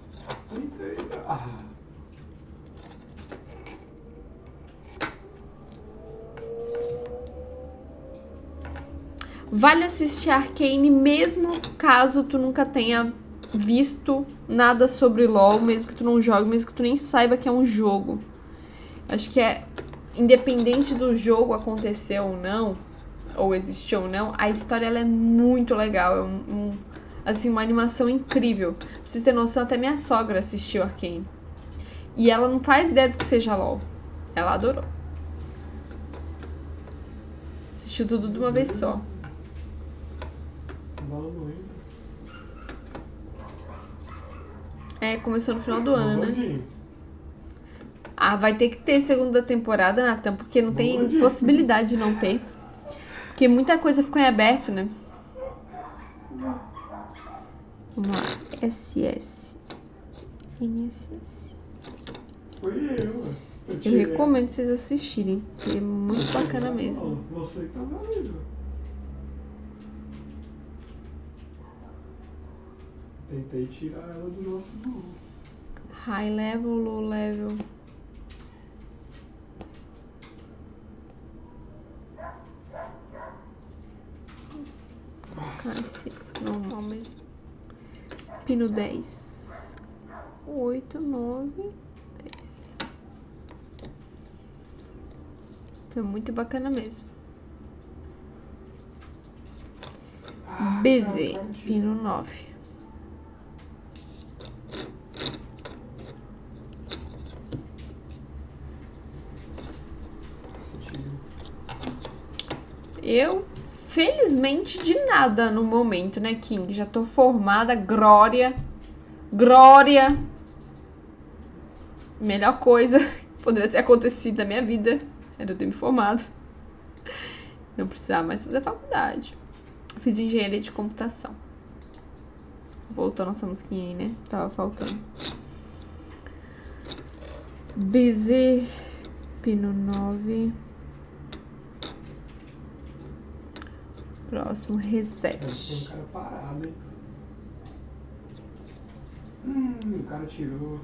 Vale assistir Arcane mesmo caso tu nunca tenha visto nada sobre LoL, mesmo que tu não jogue, mesmo que tu nem saiba que é um jogo. Acho que é independente do jogo acontecer ou não, ou existir ou não, a história ela é muito legal, é assim, uma animação incrível. Pra vocês terem noção, até minha sogra assistiu Arcane. E ela não faz ideia do que seja LoL. Ela adorou. Assistiu tudo de uma vez só. É, começou no final do ano, né? Ah, vai ter que ter segunda temporada, Nathan, porque não tem possibilidade de não ter. Porque muita coisa ficou em aberto, né? Vamos lá. SS. NSS. Foi eu. Eu recomendo vocês assistirem, porque é muito bacana mesmo. Você que tá valendo. Tentei tirar ela do nosso grupo. High level, low level. Normal mesmo. Pino 10. 8, 9, 10. Então é muito bacana mesmo. BZ, pino 9. Eu, felizmente, de nada no momento, né, King? Já tô formada, glória. Melhor coisa que poderia ter acontecido na minha vida era eu ter me formado. Não precisava mais fazer faculdade. Fiz engenharia de computação. Voltou a nossa musiquinha aí, né? Tava faltando. BZ Pino 9. Próximo, reset. Tem um cara parado, hein? O cara tirou.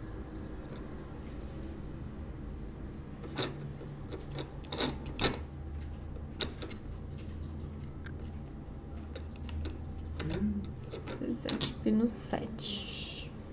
Reset Pino 7.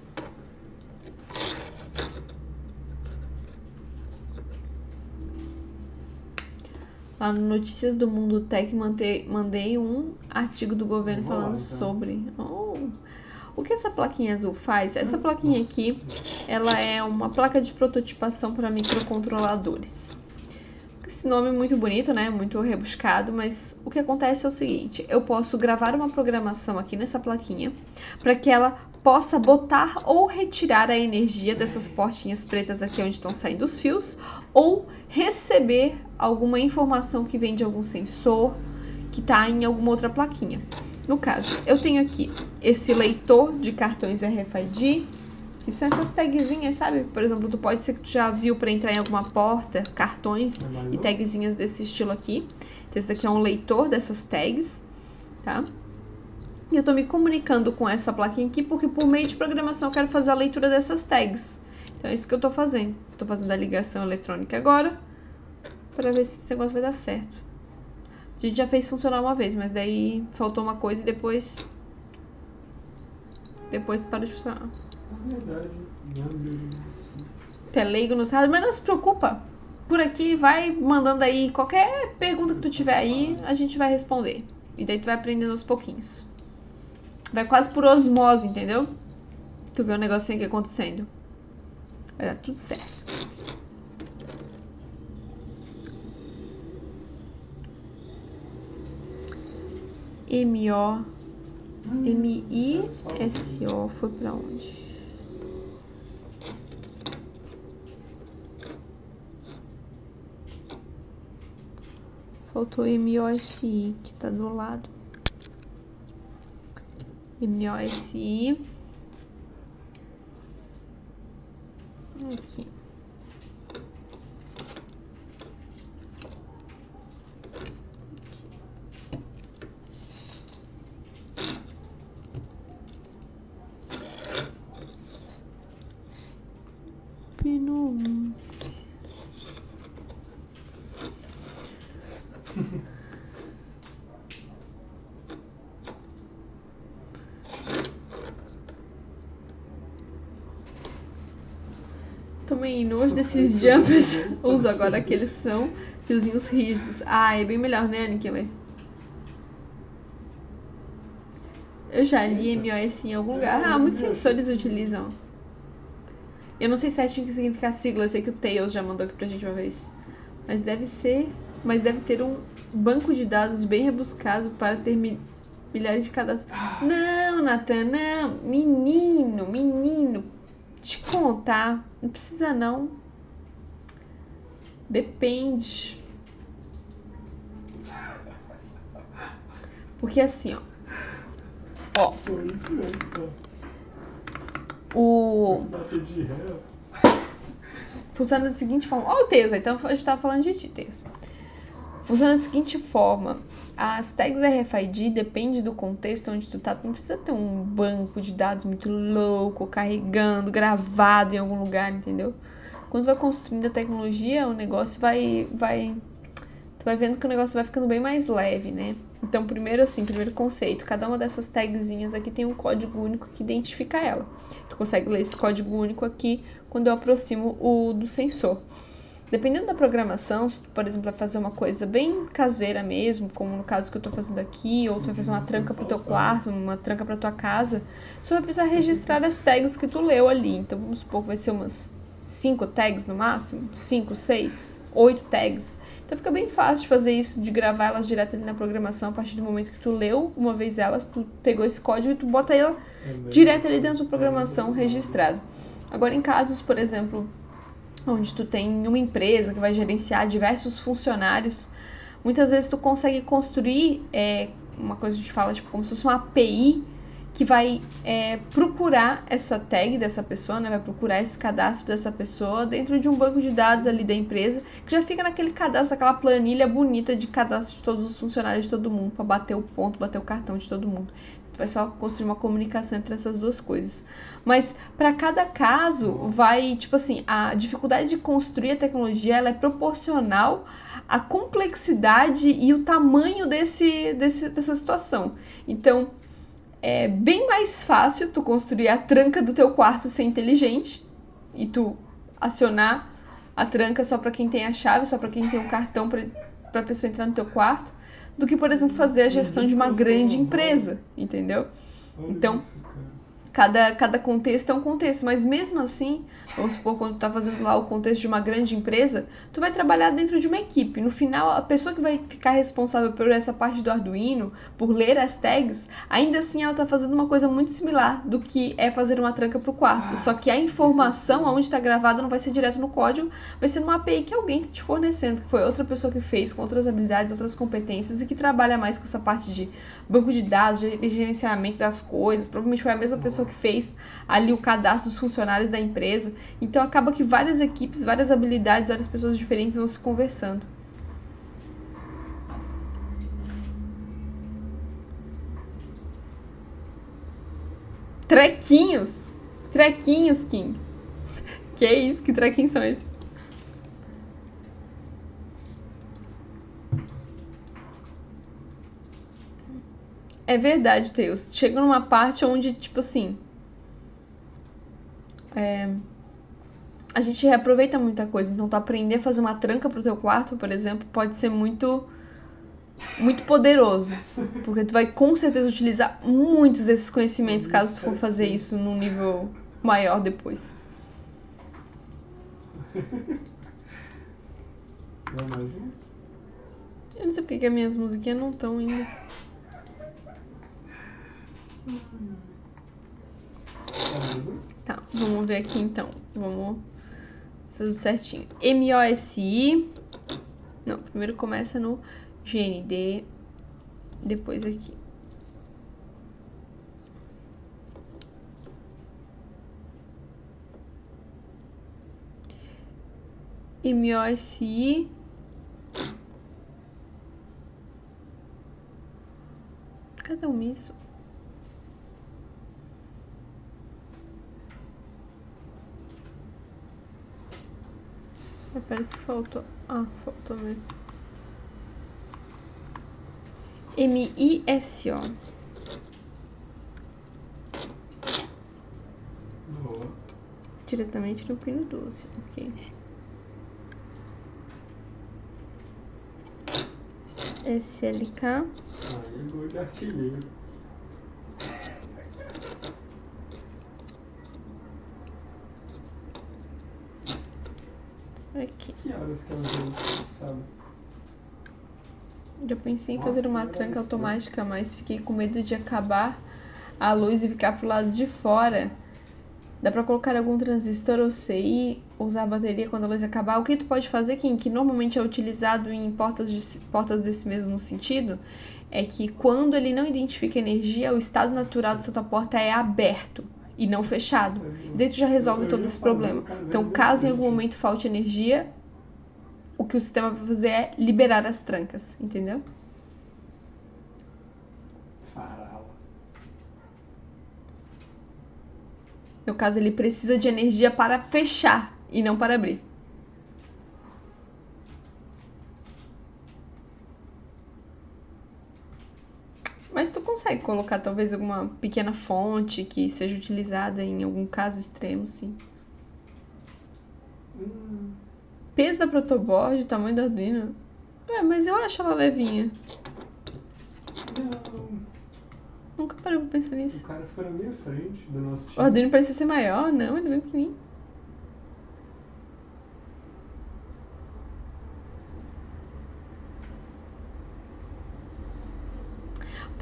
Lá no Notícias do Mundo Tech mandei um artigo do governo falando sobre o que essa plaquinha azul faz. Essa plaquinha aqui, ela é uma placa de prototipação para microcontroladores. Esse nome é muito bonito, né? Muito rebuscado, mas o que acontece é o seguinte: eu posso gravar uma programação aqui nessa plaquinha para que ela possa botar ou retirar a energia dessas portinhas pretas aqui onde estão saindo os fios, ou receber alguma informação que vem de algum sensor que está em alguma outra plaquinha. No caso, eu tenho aqui esse leitor de cartões RFID, que são essas tagzinhas, sabe? Por exemplo, tu pode ser que tu já viu para entrar em alguma porta, cartões e tagzinhas desse estilo aqui. Então, esse daqui é um leitor dessas tags, tá? E eu tô me comunicando com essa plaquinha aqui porque por meio de programação eu quero fazer a leitura dessas tags. Então é isso que eu tô fazendo. Tô fazendo a ligação eletrônica agora para ver se esse negócio vai dar certo. A gente já fez funcionar uma vez, mas daí faltou uma coisa e depois parou de funcionar. É verdade. Tu é leigo no hardware, mas não se preocupa. Por aqui, vai mandando aí qualquer pergunta que tu tiver aí, a gente vai responder. E daí tu vai aprendendo aos pouquinhos. Vai quase por osmose, entendeu? Tu vê o negocinho aqui acontecendo. Vai dar tudo certo. MISO foi pra onde? Faltou MOSI, que tá do lado. MOSI. Aqui. Pino 11. Tomei nojo desses jumpers. Uso agora aqueles são fiozinhos rígidos. Ah, é bem melhor, né, Aniquiler? Eu já li MOS em algum lugar. Ah, muitos sensores utilizam. Eu não sei certinho o que significa a sigla. Eu sei que o Tails já mandou aqui pra gente uma vez. Mas deve ter um banco de dados bem rebuscado para ter milhares de cadastros. Não, Nathan, não. Menino. Te contar. Não precisa, não. Depende. Porque assim, ó. Foi isso mesmo. Funciona da seguinte forma. Ó, o Tails, então a gente tava falando de ti, Tails. Funciona da seguinte forma. As tags RFID depende do contexto onde tu tá. Tu não precisa ter um banco de dados muito louco, carregando, gravado em algum lugar, entendeu? Quando vai construindo a tecnologia, o negócio vai... Tu vai vendo que o negócio vai ficando bem mais leve, né? Então, primeiro conceito. Cada uma dessas tagzinhas aqui tem um código único que identifica ela. Tu consegue ler esse código único aqui quando eu aproximo o do sensor. Dependendo da programação, se tu, por exemplo, vai fazer uma coisa bem caseira mesmo, como no caso que eu tô fazendo aqui, ou tu vai fazer uma tranca pro teu quarto, uma tranca pra tua casa, tu vai precisar registrar as tags que tu leu ali. Então, vamos supor que vai ser umas 5 tags no máximo, 5, 6, 8 tags. Então fica bem fácil de fazer isso, de gravar elas direto ali na programação, a partir do momento que tu leu uma vez elas, tu pegou esse código e tu bota ela direto ali dentro da programação registrado. Agora em casos, por exemplo, onde tu tem uma empresa que vai gerenciar diversos funcionários, muitas vezes tu consegue construir uma coisa que a gente fala, tipo, como se fosse uma API que vai procurar essa tag dessa pessoa, né? Vai procurar esse cadastro dessa pessoa dentro de um banco de dados ali da empresa, que já fica naquele cadastro, aquela planilha bonita de cadastro de todos os funcionários de todo mundo, para bater o ponto, bater o cartão de todo mundo. Tu vai só construir uma comunicação entre essas duas coisas. Mas para cada caso, vai, tipo assim, a dificuldade de construir a tecnologia, ela é proporcional à complexidade e o tamanho dessa situação. Então, é bem mais fácil tu construir a tranca do teu quarto ser inteligente e tu acionar a tranca só para quem tem a chave, só para quem tem o cartão para a pessoa entrar no teu quarto, do que, por exemplo, fazer a gestão de uma grande empresa, entendeu? Então, cada contexto é um contexto, mas mesmo assim, vamos supor, quando tu tá fazendo lá o contexto de uma grande empresa, tu vai trabalhar dentro de uma equipe. No final, a pessoa que vai ficar responsável por essa parte do Arduino, por ler as tags, ainda assim ela tá fazendo uma coisa muito similar do que é fazer uma tranca pro quarto. Só que a informação, onde está gravada, não vai ser direto no código, vai ser numa API que alguém tá te fornecendo, que foi outra pessoa que fez, com outras habilidades, outras competências, e que trabalha mais com essa parte de banco de dados, de gerenciamento das coisas. Provavelmente foi a mesma pessoa que fez ali o cadastro dos funcionários da empresa. Então acaba que várias equipes, várias habilidades, várias pessoas diferentes vão se conversando. Trequinhos? Trequinhos, Kim. Que isso? Que trequinhos são esses? É verdade, Teus. Chega numa parte onde, tipo assim, a gente reaproveita muita coisa. Então, tu aprender a fazer uma tranca pro teu quarto, por exemplo, pode ser muito poderoso. Porque tu vai com certeza utilizar muitos desses conhecimentos caso tu for fazer isso num nível maior depois. Mais um? Eu não sei porque que as minhas musiquinhas não estão ainda. Mais um? Tá, vamos ver aqui então. Vamos fazer tudo certinho. MOSI. Não, primeiro começa no GND. Depois aqui. MOSI. Cadê o miso? Parece que faltou. Ah, faltou mesmo. MISO. Boa. Diretamente no pino 12. Ok. SLK. Aí, gol de artilheiro. Aqui. Que horas que ela veio, sabe? Já pensei em fazer uma tranca automática, mas fiquei com medo de acabar a luz e ficar pro lado de fora. Dá pra colocar algum transistor ou CI, usar a bateria quando a luz acabar? O que tu pode fazer, Kim, que normalmente é utilizado em portas desse mesmo sentido, é que quando ele não identifica energia, o estado natural dessa tua porta é aberto e não fechado. Daí tu já resolve todo esse problema. Então, caso em algum momento falte energia, o que o sistema vai fazer é liberar as trancas, entendeu? No caso, ele precisa de energia para fechar e não para abrir. Mas tu consegue colocar talvez alguma pequena fonte que seja utilizada em algum caso extremo, sim. Peso da protoboard, tamanho da Arduino. Mas eu acho ela levinha. Não. Nunca parei pra pensar nisso. O cara fica na minha frente do nosso time. O Arduino parece ser maior, não, ele é bem pequenininho.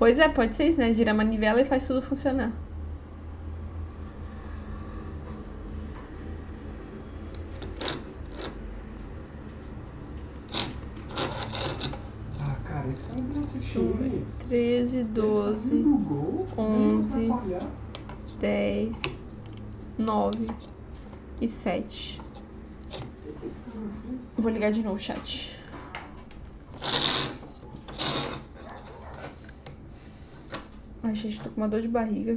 Pois é, pode ser isso, né? Gira a manivela e faz tudo funcionar. Ah, cara, esse cara não assistiu. 13, 12, do gol, 11, 10, 9 e 7. O que esse cara fez? Vou ligar de novo o chat. Ai, gente, tô com uma dor de barriga.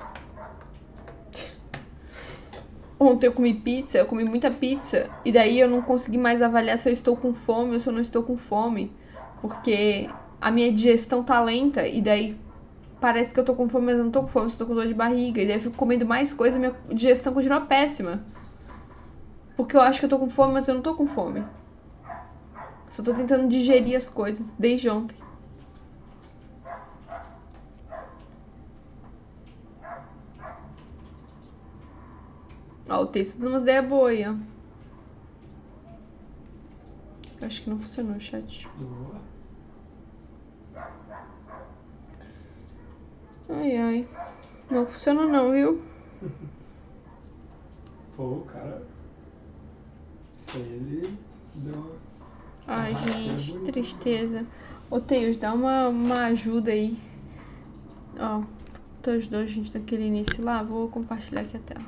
Ontem eu comi pizza, eu comi muita pizza. E daí eu não consegui mais avaliar se eu estou com fome ou se eu não estou com fome. Porque a minha digestão tá lenta. E daí parece que eu tô com fome, mas eu não tô com fome, eu tô com dor de barriga. E daí eu fico comendo mais coisa e minha digestão continua péssima. Porque eu acho que eu tô com fome, mas eu não tô com fome. Só tô tentando digerir as coisas desde ontem. Ó, o texto dando umas ideias boas aí, ó. Acho que não funcionou o chat. Boa. Ai, ai. Não funcionou não, viu? Pô, cara. Se ele deu uma... Ai, Ah, gente, é bonito. tristeza. Ô, Teus, dá uma ajuda aí. Ó, os dois, gente, naquele início lá. Vou compartilhar aqui a tela.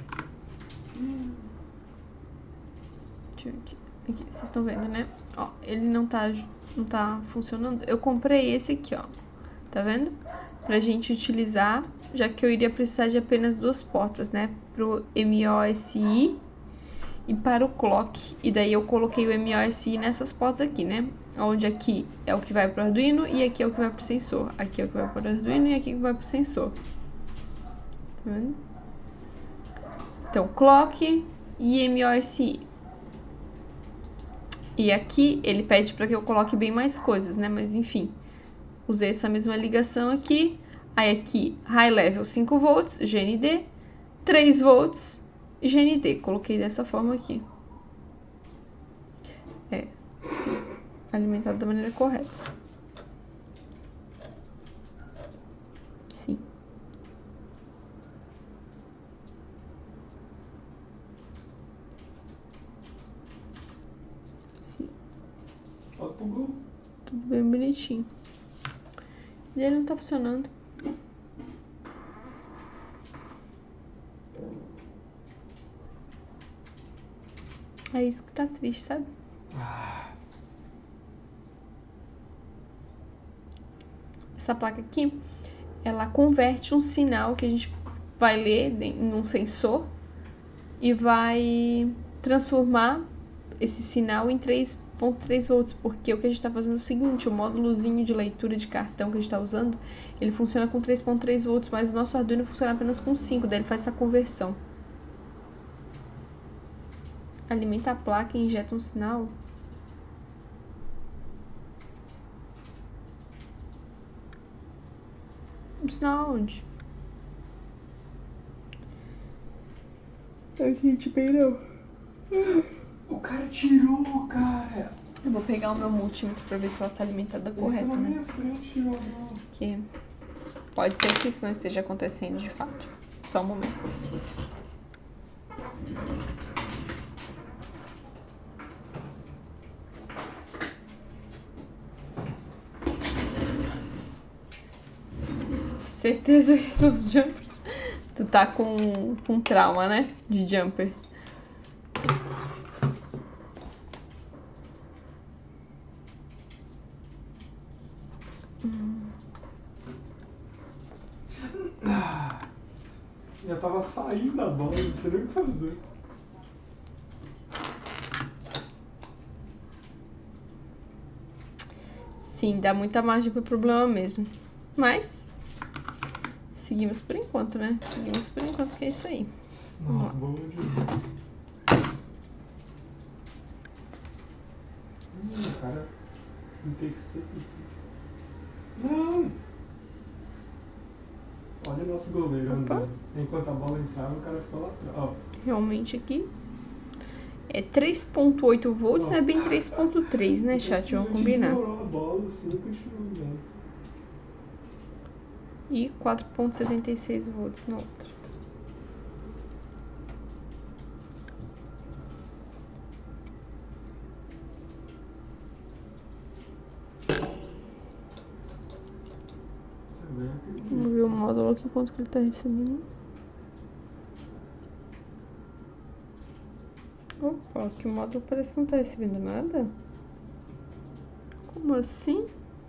Deixa eu ver aqui. Aqui, vocês estão vendo, né? Ó, ele não tá funcionando. Eu comprei esse aqui, ó. Tá vendo? Pra gente utilizar, já que eu iria precisar de apenas duas portas, né? Pro MOSI e para o clock. E daí eu coloquei o MOSI nessas portas aqui, né? Onde aqui é o que vai pro Arduino e aqui é o que vai pro sensor. Aqui é o que vai pro Arduino e aqui é o que vai pro sensor. Tá vendo? Então, clock e MOSI. E aqui ele pede para que eu coloque bem mais coisas, né? Mas enfim, usei essa mesma ligação aqui. Aí aqui, high level 5 volts, GND, 3 volts, GND. Coloquei dessa forma aqui. É, sim, alimentado da maneira correta. Sim. Sim. Volta pro gol. Tudo bem bonitinho. E ele não tá funcionando. É isso que tá triste, sabe? Essa placa aqui, ela converte um sinal que a gente vai ler em um sensor e vai transformar esse sinal em 3.3 volts, porque o que a gente está fazendo é o seguinte, o módulozinho de leitura de cartão que a gente está usando, ele funciona com 3.3 volts, mas o nosso Arduino funciona apenas com 5, daí ele faz essa conversão. Alimenta a placa e injeta um sinal. Um sinal onde? A gente bem não. O cara tirou, cara. Eu vou pegar o meu multímetro pra ver se ela tá alimentada correta, Ele tá na né? minha frente, tirou. Porque pode ser que isso não esteja acontecendo de fato. Só um momento. Certeza que são os jumpers. Tu tá com trauma, né? De jumper. Já tava saindo da bola, não tinha nem o que fazer. Sim, dá muita margem pro problema mesmo. Mas seguimos por enquanto, né? Seguimos por enquanto, que é isso aí. Não, bom demais. Cara, não tem que ser. Não! Olha o nosso goleiro andando. Enquanto a bola entrava, o cara ficou lá atrás. Ó. Realmente aqui é 3.8 volts, não é bem 3.3, né, chat? Vamos combinar. Ignorou a bola, assim, e continuou andando. e 4,76 volts no outro. Vamos ver o módulo aqui, quanto que ele tá recebendo. Opa, que o módulo parece que não tá recebendo nada. Como assim?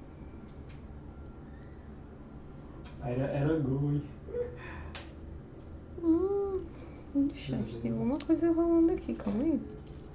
Era gol, hein? Ixi, acho que tem alguma coisa rolando aqui, calma aí.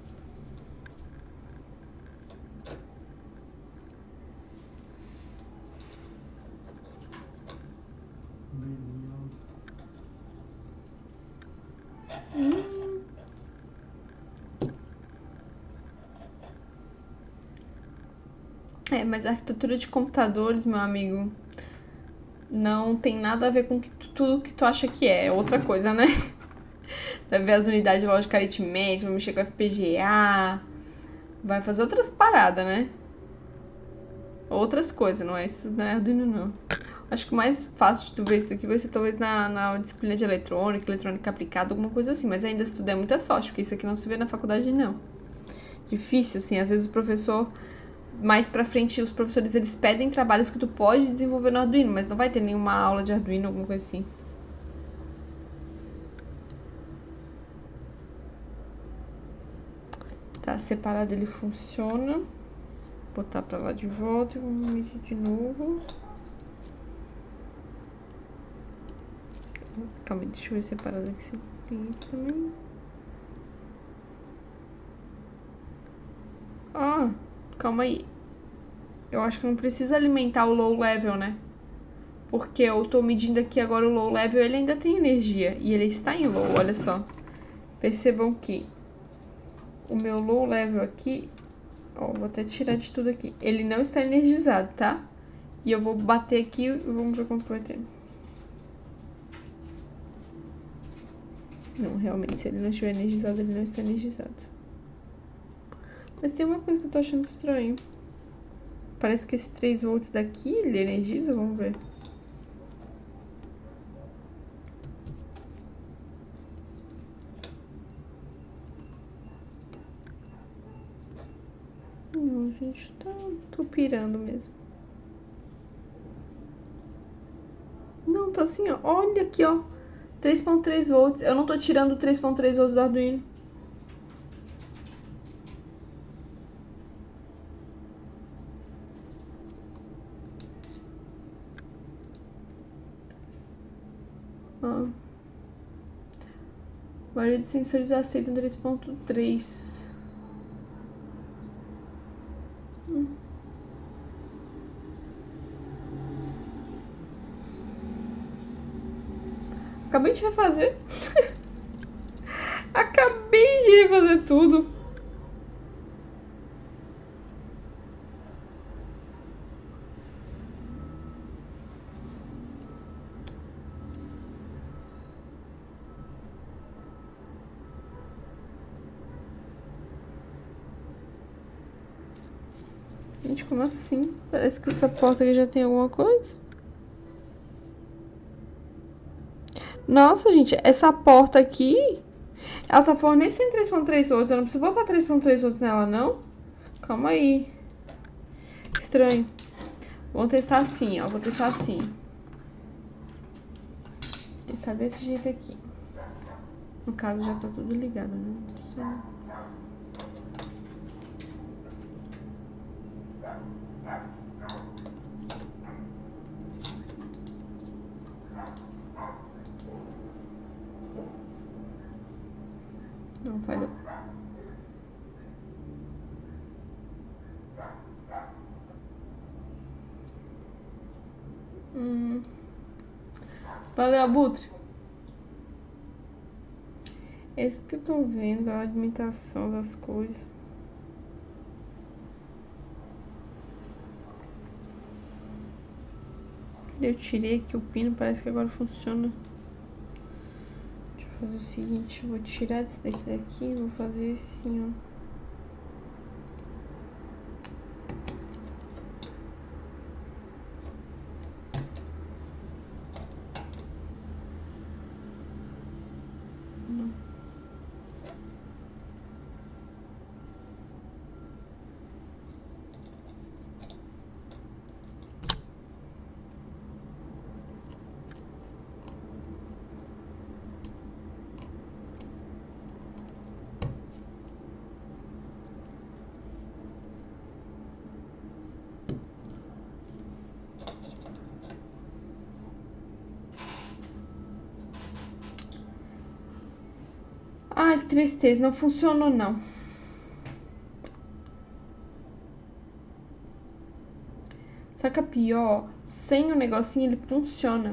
Mas a arquitetura de computadores, meu amigo, não tem nada a ver com tudo que tu acha que é outra coisa, né? Vai ver as unidades de lógica aritmética, vai mexer com FPGA, vai fazer outras paradas, né? Outras coisas, não é isso, não é Arduino, não. Acho que o mais fácil de tu ver isso daqui vai ser talvez na disciplina de eletrônica aplicada, alguma coisa assim. Mas ainda se tu der muita sorte, porque isso aqui não se vê na faculdade, não. Difícil, assim. Às vezes o professor, mais pra frente, os professores, eles pedem trabalhos que tu pode desenvolver no Arduino, mas não vai ter nenhuma aula de Arduino, alguma coisa assim. Tá, separado ele funciona. Vou botar pra lá de volta e vamos medir de novo. Calma aí, deixa eu ver separado aqui se tem também. Calma aí. Eu acho que não precisa alimentar o low level, né? Porque eu tô medindo aqui agora o low level, ele ainda tem energia. E ele está em low, olha só. Percebam que o meu low level aqui... Ó, vou até tirar de tudo aqui. Ele não está energizado, tá? E eu vou bater aqui e vamos ver quanto vai ter. Não, realmente, se ele não estiver energizado, ele não está energizado. Mas tem uma coisa que eu tô achando estranho. Parece que esse 3 volts daqui, ele energiza, vamos ver. Não, gente, tô pirando mesmo. Não, tô assim, ó. Olha aqui, ó. 3,3 volts. Eu não tô tirando 3,3 volts do Arduino. A maioria dos sensores aceitam 3,3. Acabei de refazer. Acabei de refazer tudo. Gente, como assim? Parece que essa porta aqui já tem alguma coisa. Nossa, gente, essa porta aqui, ela tá fornecendo 3,3 volts. Eu não preciso botar 3,3 volts nela, não? Calma aí. Estranho. Vamos testar assim, ó. Vou testar assim. Testar desse jeito aqui. No caso, já tá tudo ligado, né? Não, falhou. Valeu, Abutre. Esse que eu tô vendo, a alimentação das coisas. Eu tirei aqui o pino, parece que agora funciona. Deixa eu fazer o seguinte, eu vou tirar esse daqui e vou fazer assim, ó. Ai, que tristeza, não funcionou não. Só que a pior, sem o negocinho ele funciona.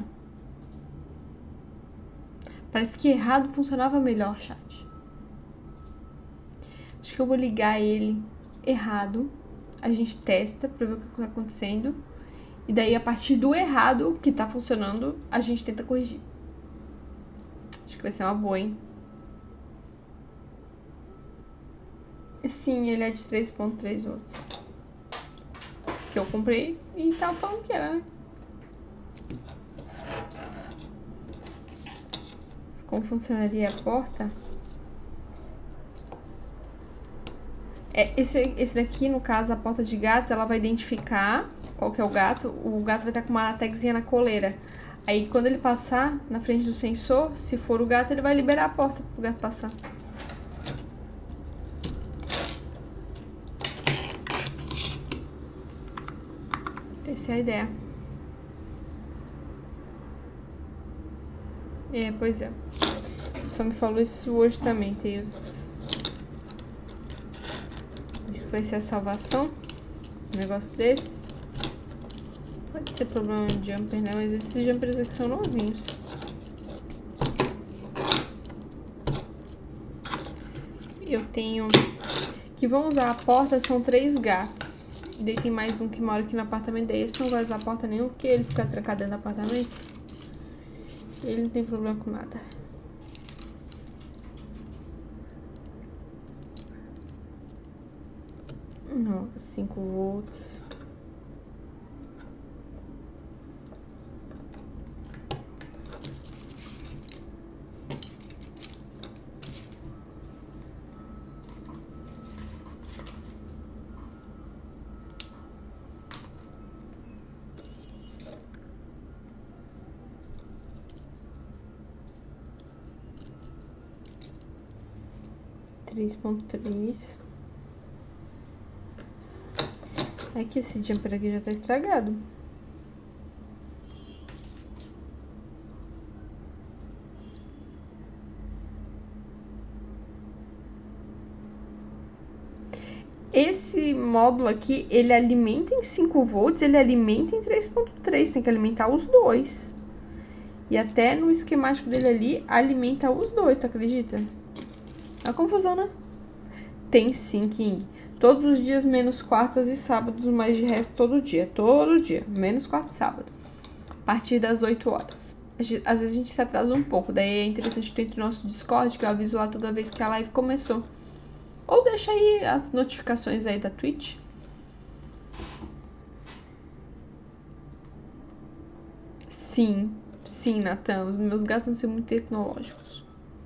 Parece que errado funcionava melhor, chat. Acho que eu vou ligar ele errado. A gente testa pra ver o que tá acontecendo. E daí, a partir do errado que tá funcionando, a gente tenta corrigir. Acho que vai ser uma boa, hein? Sim, ele é de 3.3 volts. Que eu comprei e tava falando que era, né? Como funcionaria a porta? Esse daqui, no caso, a porta de gatos, ela vai identificar qual que é o gato. O gato vai estar com uma tagzinha na coleira. Aí, quando ele passar na frente do sensor, se for o gato, ele vai liberar a porta pro gato passar. Essa é a ideia. É, pois é. Só me falou isso hoje também, Teus. Isso vai ser a salvação. Um negócio desse. Pode ser problema de jumper, né? Mas esses jumpers aqui são novinhos. Eu tenho... que vão usar a porta, são 3 gatos. E daí tem mais um que mora aqui no apartamento. Daí esse não vai usar a porta nenhuma, porque ele fica trancado dentro do apartamento. Ele não tem problema com nada. Ó, 5 volts. Três ponto 3. É que esse jumper aqui já tá estragado. Esse módulo aqui, ele alimenta em 5 volts, ele alimenta em 3.3, tem que alimentar os dois. E até no esquemático dele ali, alimenta os dois, tu acredita? É uma confusão, né? Tem sim, King. Todos os dias, menos quartas e sábados, mas de resto todo dia. Todo dia, menos quarta e sábado. A partir das 8 horas. Às vezes a gente se atrasa um pouco, daí é interessante ter entre o nosso Discord, que eu aviso lá toda vez que a live começou. Ou deixa aí as notificações aí da Twitch. Sim, sim, Natan. Os meus gatos vão ser muito tecnológicos.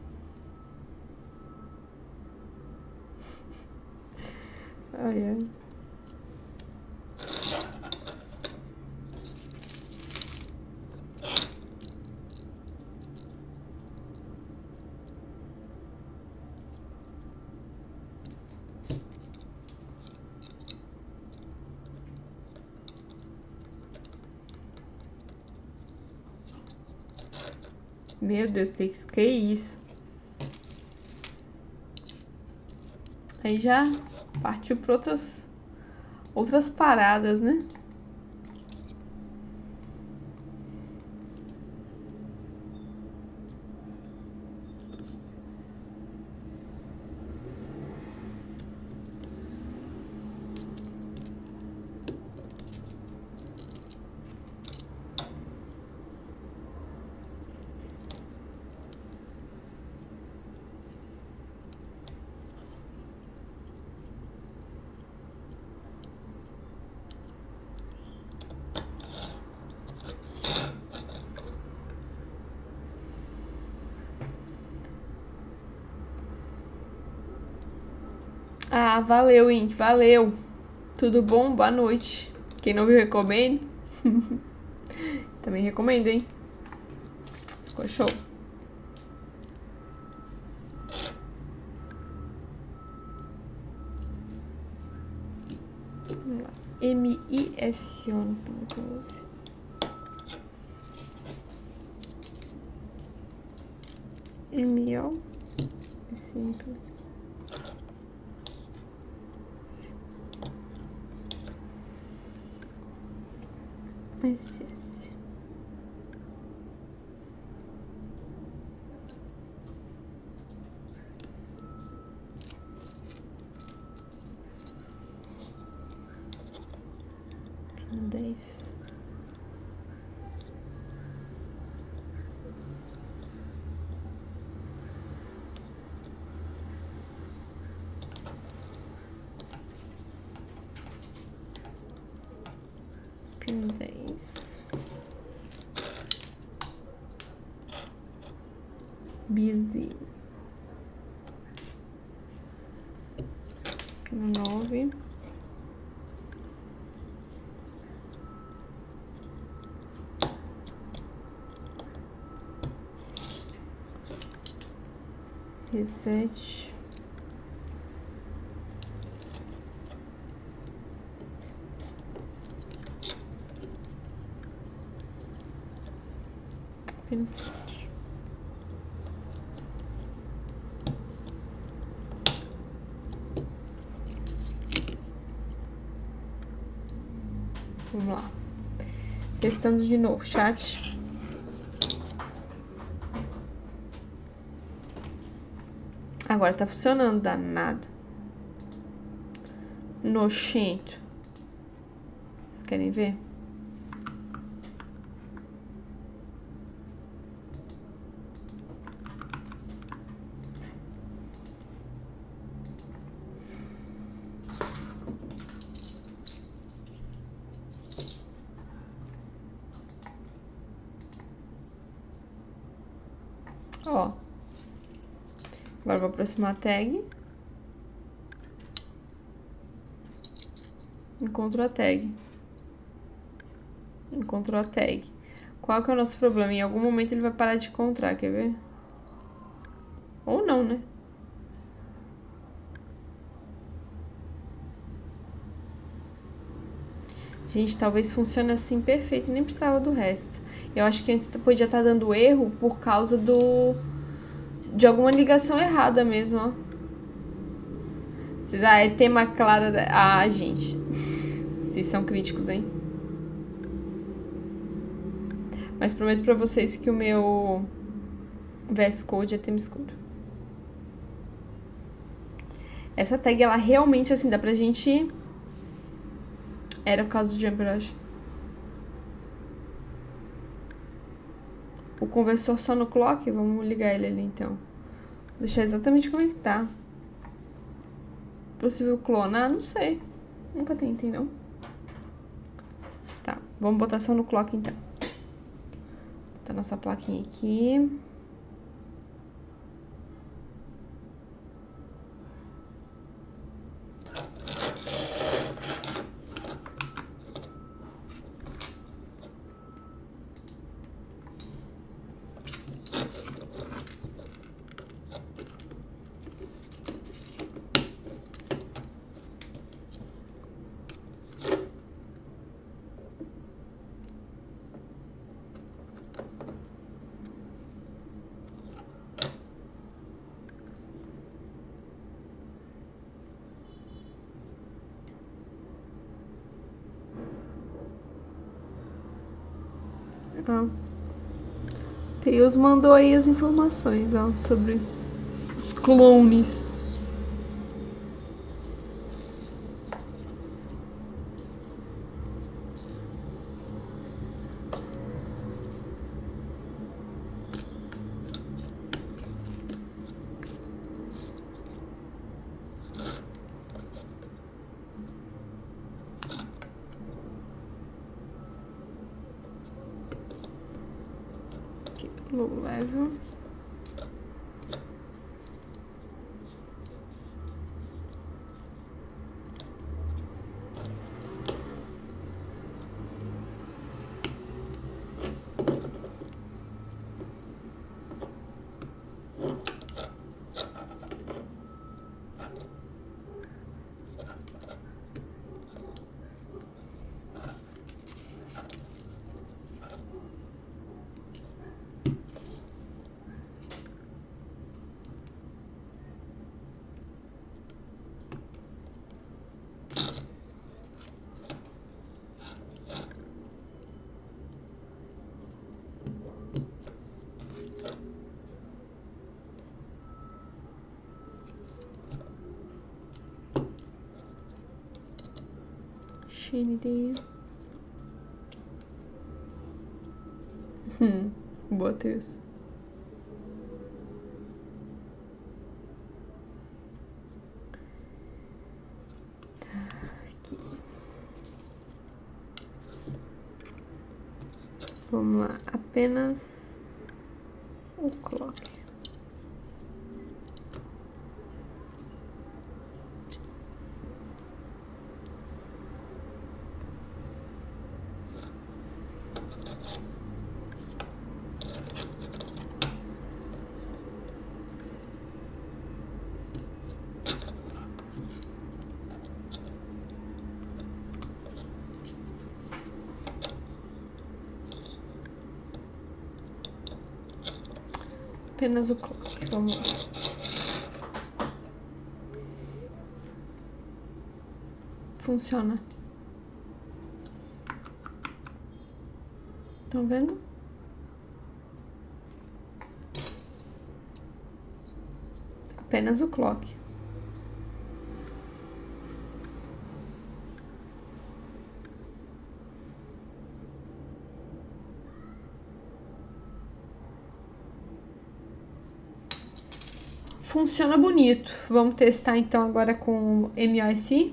Ai, ai. Meu Deus, que isso? Aí já partiu para outras paradas, né? Ah, valeu, Ink, valeu. Tudo bom? Boa noite. Quem não viu, recomendo. Também recomendo, hein? Ficou show. Vamos lá. M-I-S-O. M-O-S. simples. Esse. Um 10. Pino 10. Busy. Pino 9. Reset. Pino 7. Vamos lá. Testando de novo, chat. Agora tá funcionando, danado. Nojento. Vocês querem ver? Ó. Agora vou aproximar a tag. Encontrou a tag. Encontrou a tag. Qual que é o nosso problema? Em algum momento ele vai parar de encontrar, quer ver? Ou não, né? Gente, talvez funcione assim perfeito, nem precisava do resto. Eu acho que antes podia estar dando erro por causa de alguma ligação errada mesmo, ó. É tema claro da... Ah, gente. Vocês são críticos, hein? Mas prometo pra vocês que o meu VS Code é tema escuro. Essa tag, ela realmente, assim, dá pra gente... Era por causa do Jump Rush. O conversor só no clock, vamos ligar ele ali, então. Vou deixar exatamente como ele tá. Possível clonar? Não sei. Nunca tentei, não. Tá, vamos botar só no clock, então. Tá nossa plaquinha aqui. Ah. Tails mandou aí as informações, ó, sobre os clones. Low level. Trinity. Boa terça. Aqui. Vamos lá, apenas o clock. Apenas o clock, vamos lá. Funciona. Estão vendo? Apenas o clock. Funciona bonito. Vamos testar então agora com o MOSI.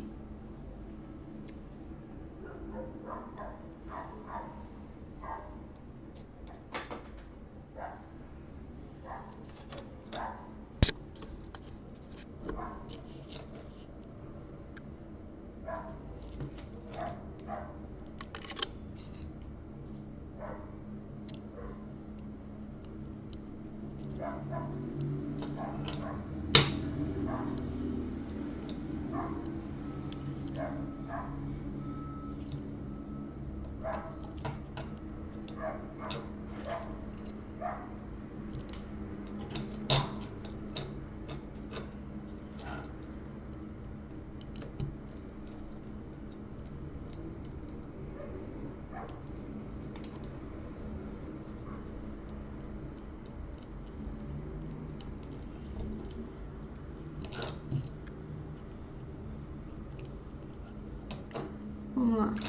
Vamos lá.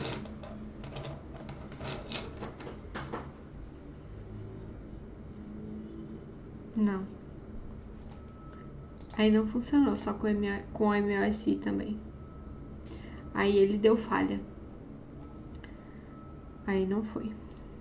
Não. Aí não funcionou, só com o MOSI também. Aí ele deu falha. Aí não foi.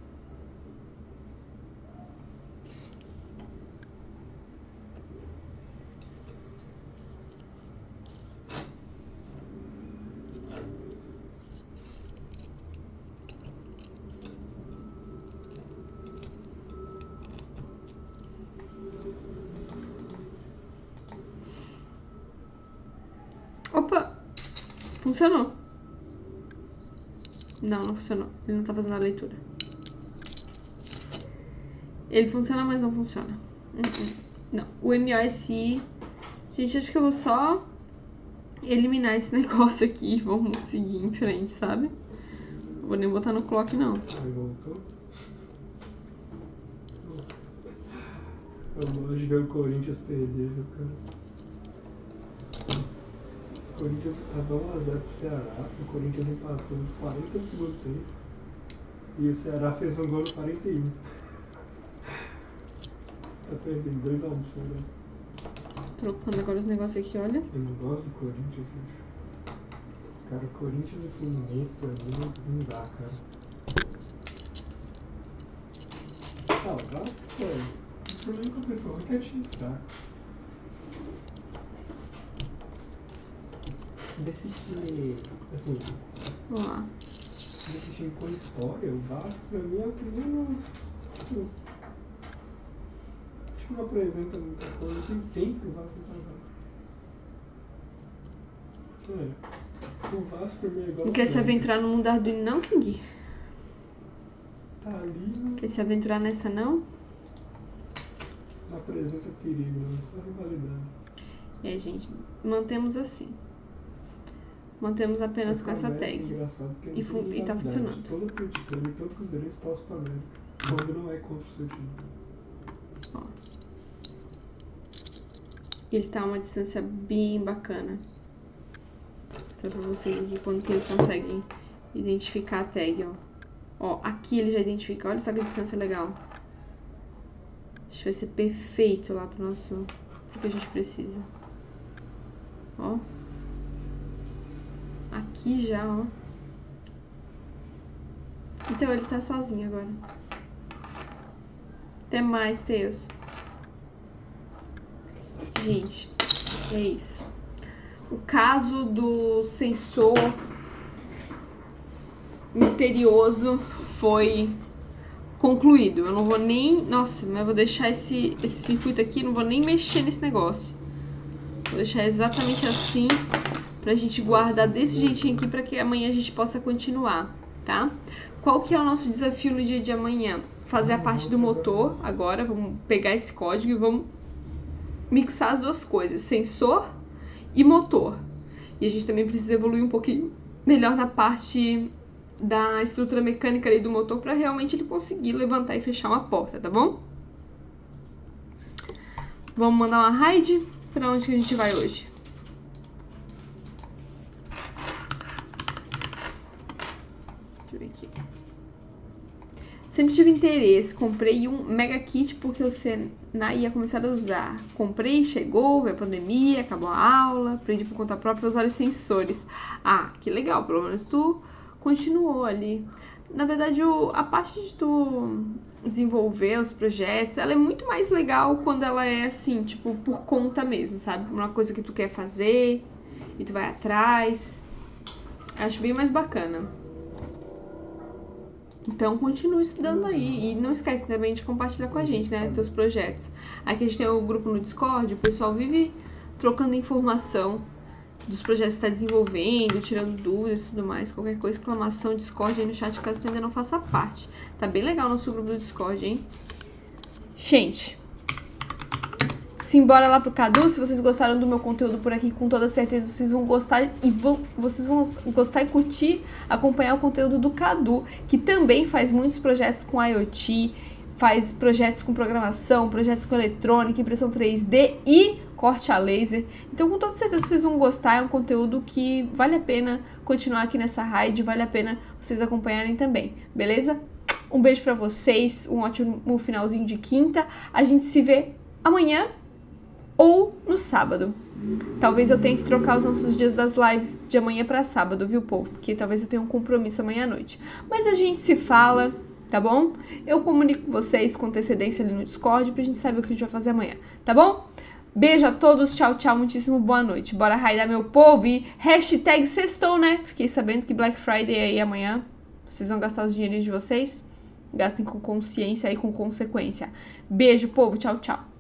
Opa! Funcionou. Não, não funcionou. Ele não tá fazendo a leitura. Ele funciona, mas não funciona. Não. O MOSI... Gente, acho que eu vou só eliminar esse negócio aqui e vamos seguir em frente, sabe? Não vou nem botar no clock, não. Aí voltou. Eu gosto de ver o Corinthians perder, cara. O Corinthians tava 1x0 pro Ceará, o Corinthians empatou nos 40 do segundo tempo e o Ceará fez um gol no 41. Tá perdendo 2x1 pro Ceará. Trocando agora os negócios aqui, olha. Eu não gosto do Corinthians, né? Cara, o Corinthians e o Fluminense pra mim não dá, cara. Ah, o Vasco, velho. O problema com o Petrópolis é que é time fraco. Desse time, assim, Vamos lá. desse time com história, o Vasco pra mim é o que menos. Tipo, não apresenta muita coisa. Tem tempo que o Vasco não tá jogando. Sério. O Vasco pra mim é igual. Não quer se aventurar no mundo Arduino, não, King? Tá ali. Quer se aventurar nessa, não? Não apresenta perigo, não. É só rivalidade. É, gente, mantemos assim. Mantemos apenas com essa tag. E tá funcionando. Todo atleticano e todo cruzeirense torce pra América. Quando não é contra o seu time. Ó. Ele tá a uma distância bem bacana. Vou mostrar pra vocês aqui quando que ele consegue identificar a tag, ó. Ó, aqui ele já identifica. Olha só que distância legal. Acho que vai ser perfeito lá pro que a gente precisa. Ó. Aqui já, ó. Então ele tá sozinho agora. Até mais, Teus. Gente, é isso. O caso do sensor misterioso foi concluído. Eu não vou nem... Nossa, mas eu vou deixar esse circuito aqui, não vou nem mexer nesse negócio. Vou deixar exatamente assim, pra gente guardar desse jeitinho aqui, pra que amanhã a gente possa continuar, tá? Qual que é o nosso desafio no dia de amanhã? Fazer a parte do motor agora, vamos pegar esse código e vamos mixar as duas coisas, sensor e motor. E a gente também precisa evoluir um pouquinho melhor na parte da estrutura mecânica ali do motor para realmente ele conseguir levantar e fechar uma porta, tá bom? Vamos mandar uma raid? Para onde que a gente vai hoje? Deixa eu ver aqui. Sempre tive interesse, comprei um mega kit porque o Senai ia começar a usar. Comprei, chegou, veio a pandemia, acabou a aula, aprendi por conta própria a usar os sensores. Ah, que legal, pelo menos tu continuou ali. Na verdade, a parte de tu desenvolver os projetos, ela é muito mais legal quando ela é assim, tipo, por conta mesmo, sabe? Uma coisa que tu quer fazer e tu vai atrás. Acho bem mais bacana. Então, continue estudando aí. E não esquece também de compartilhar com a gente, né? Teus projetos. Aqui a gente tem o grupo no Discord, o pessoal vive trocando informação dos projetos que está desenvolvendo, tirando dúvidas e tudo mais. Qualquer coisa, exclamação, Discord aí no chat, caso tu ainda não faça parte. Tá bem legal o nosso grupo do Discord, hein? Gente, simbora lá pro Cadu. Se vocês gostaram do meu conteúdo por aqui, com toda certeza vocês vão gostar e curtir, acompanhar o conteúdo do Cadu, que também faz muitos projetos com IoT, faz projetos com programação, projetos com eletrônica, impressão 3D e corte a laser. Então, com toda certeza vocês vão gostar. É um conteúdo que vale a pena continuar aqui nessa raid, vale a pena vocês acompanharem também, beleza? Um beijo pra vocês, um ótimo finalzinho de quinta. A gente se vê amanhã ou no sábado. Talvez eu tenha que trocar os nossos dias das lives de amanhã pra sábado, viu, povo? Porque talvez eu tenha um compromisso amanhã à noite. Mas a gente se fala, tá bom? Eu comunico com vocês com antecedência ali no Discord pra gente saber o que a gente vai fazer amanhã, tá bom? Beijo a todos, tchau, tchau, muitíssimo boa noite. Bora raidar meu povo e hashtag sextou, né? Fiquei sabendo que Black Friday aí amanhã. Vocês vão gastar os dinheirinhos de vocês? Gastem com consciência e com consequência. Beijo, povo, tchau, tchau.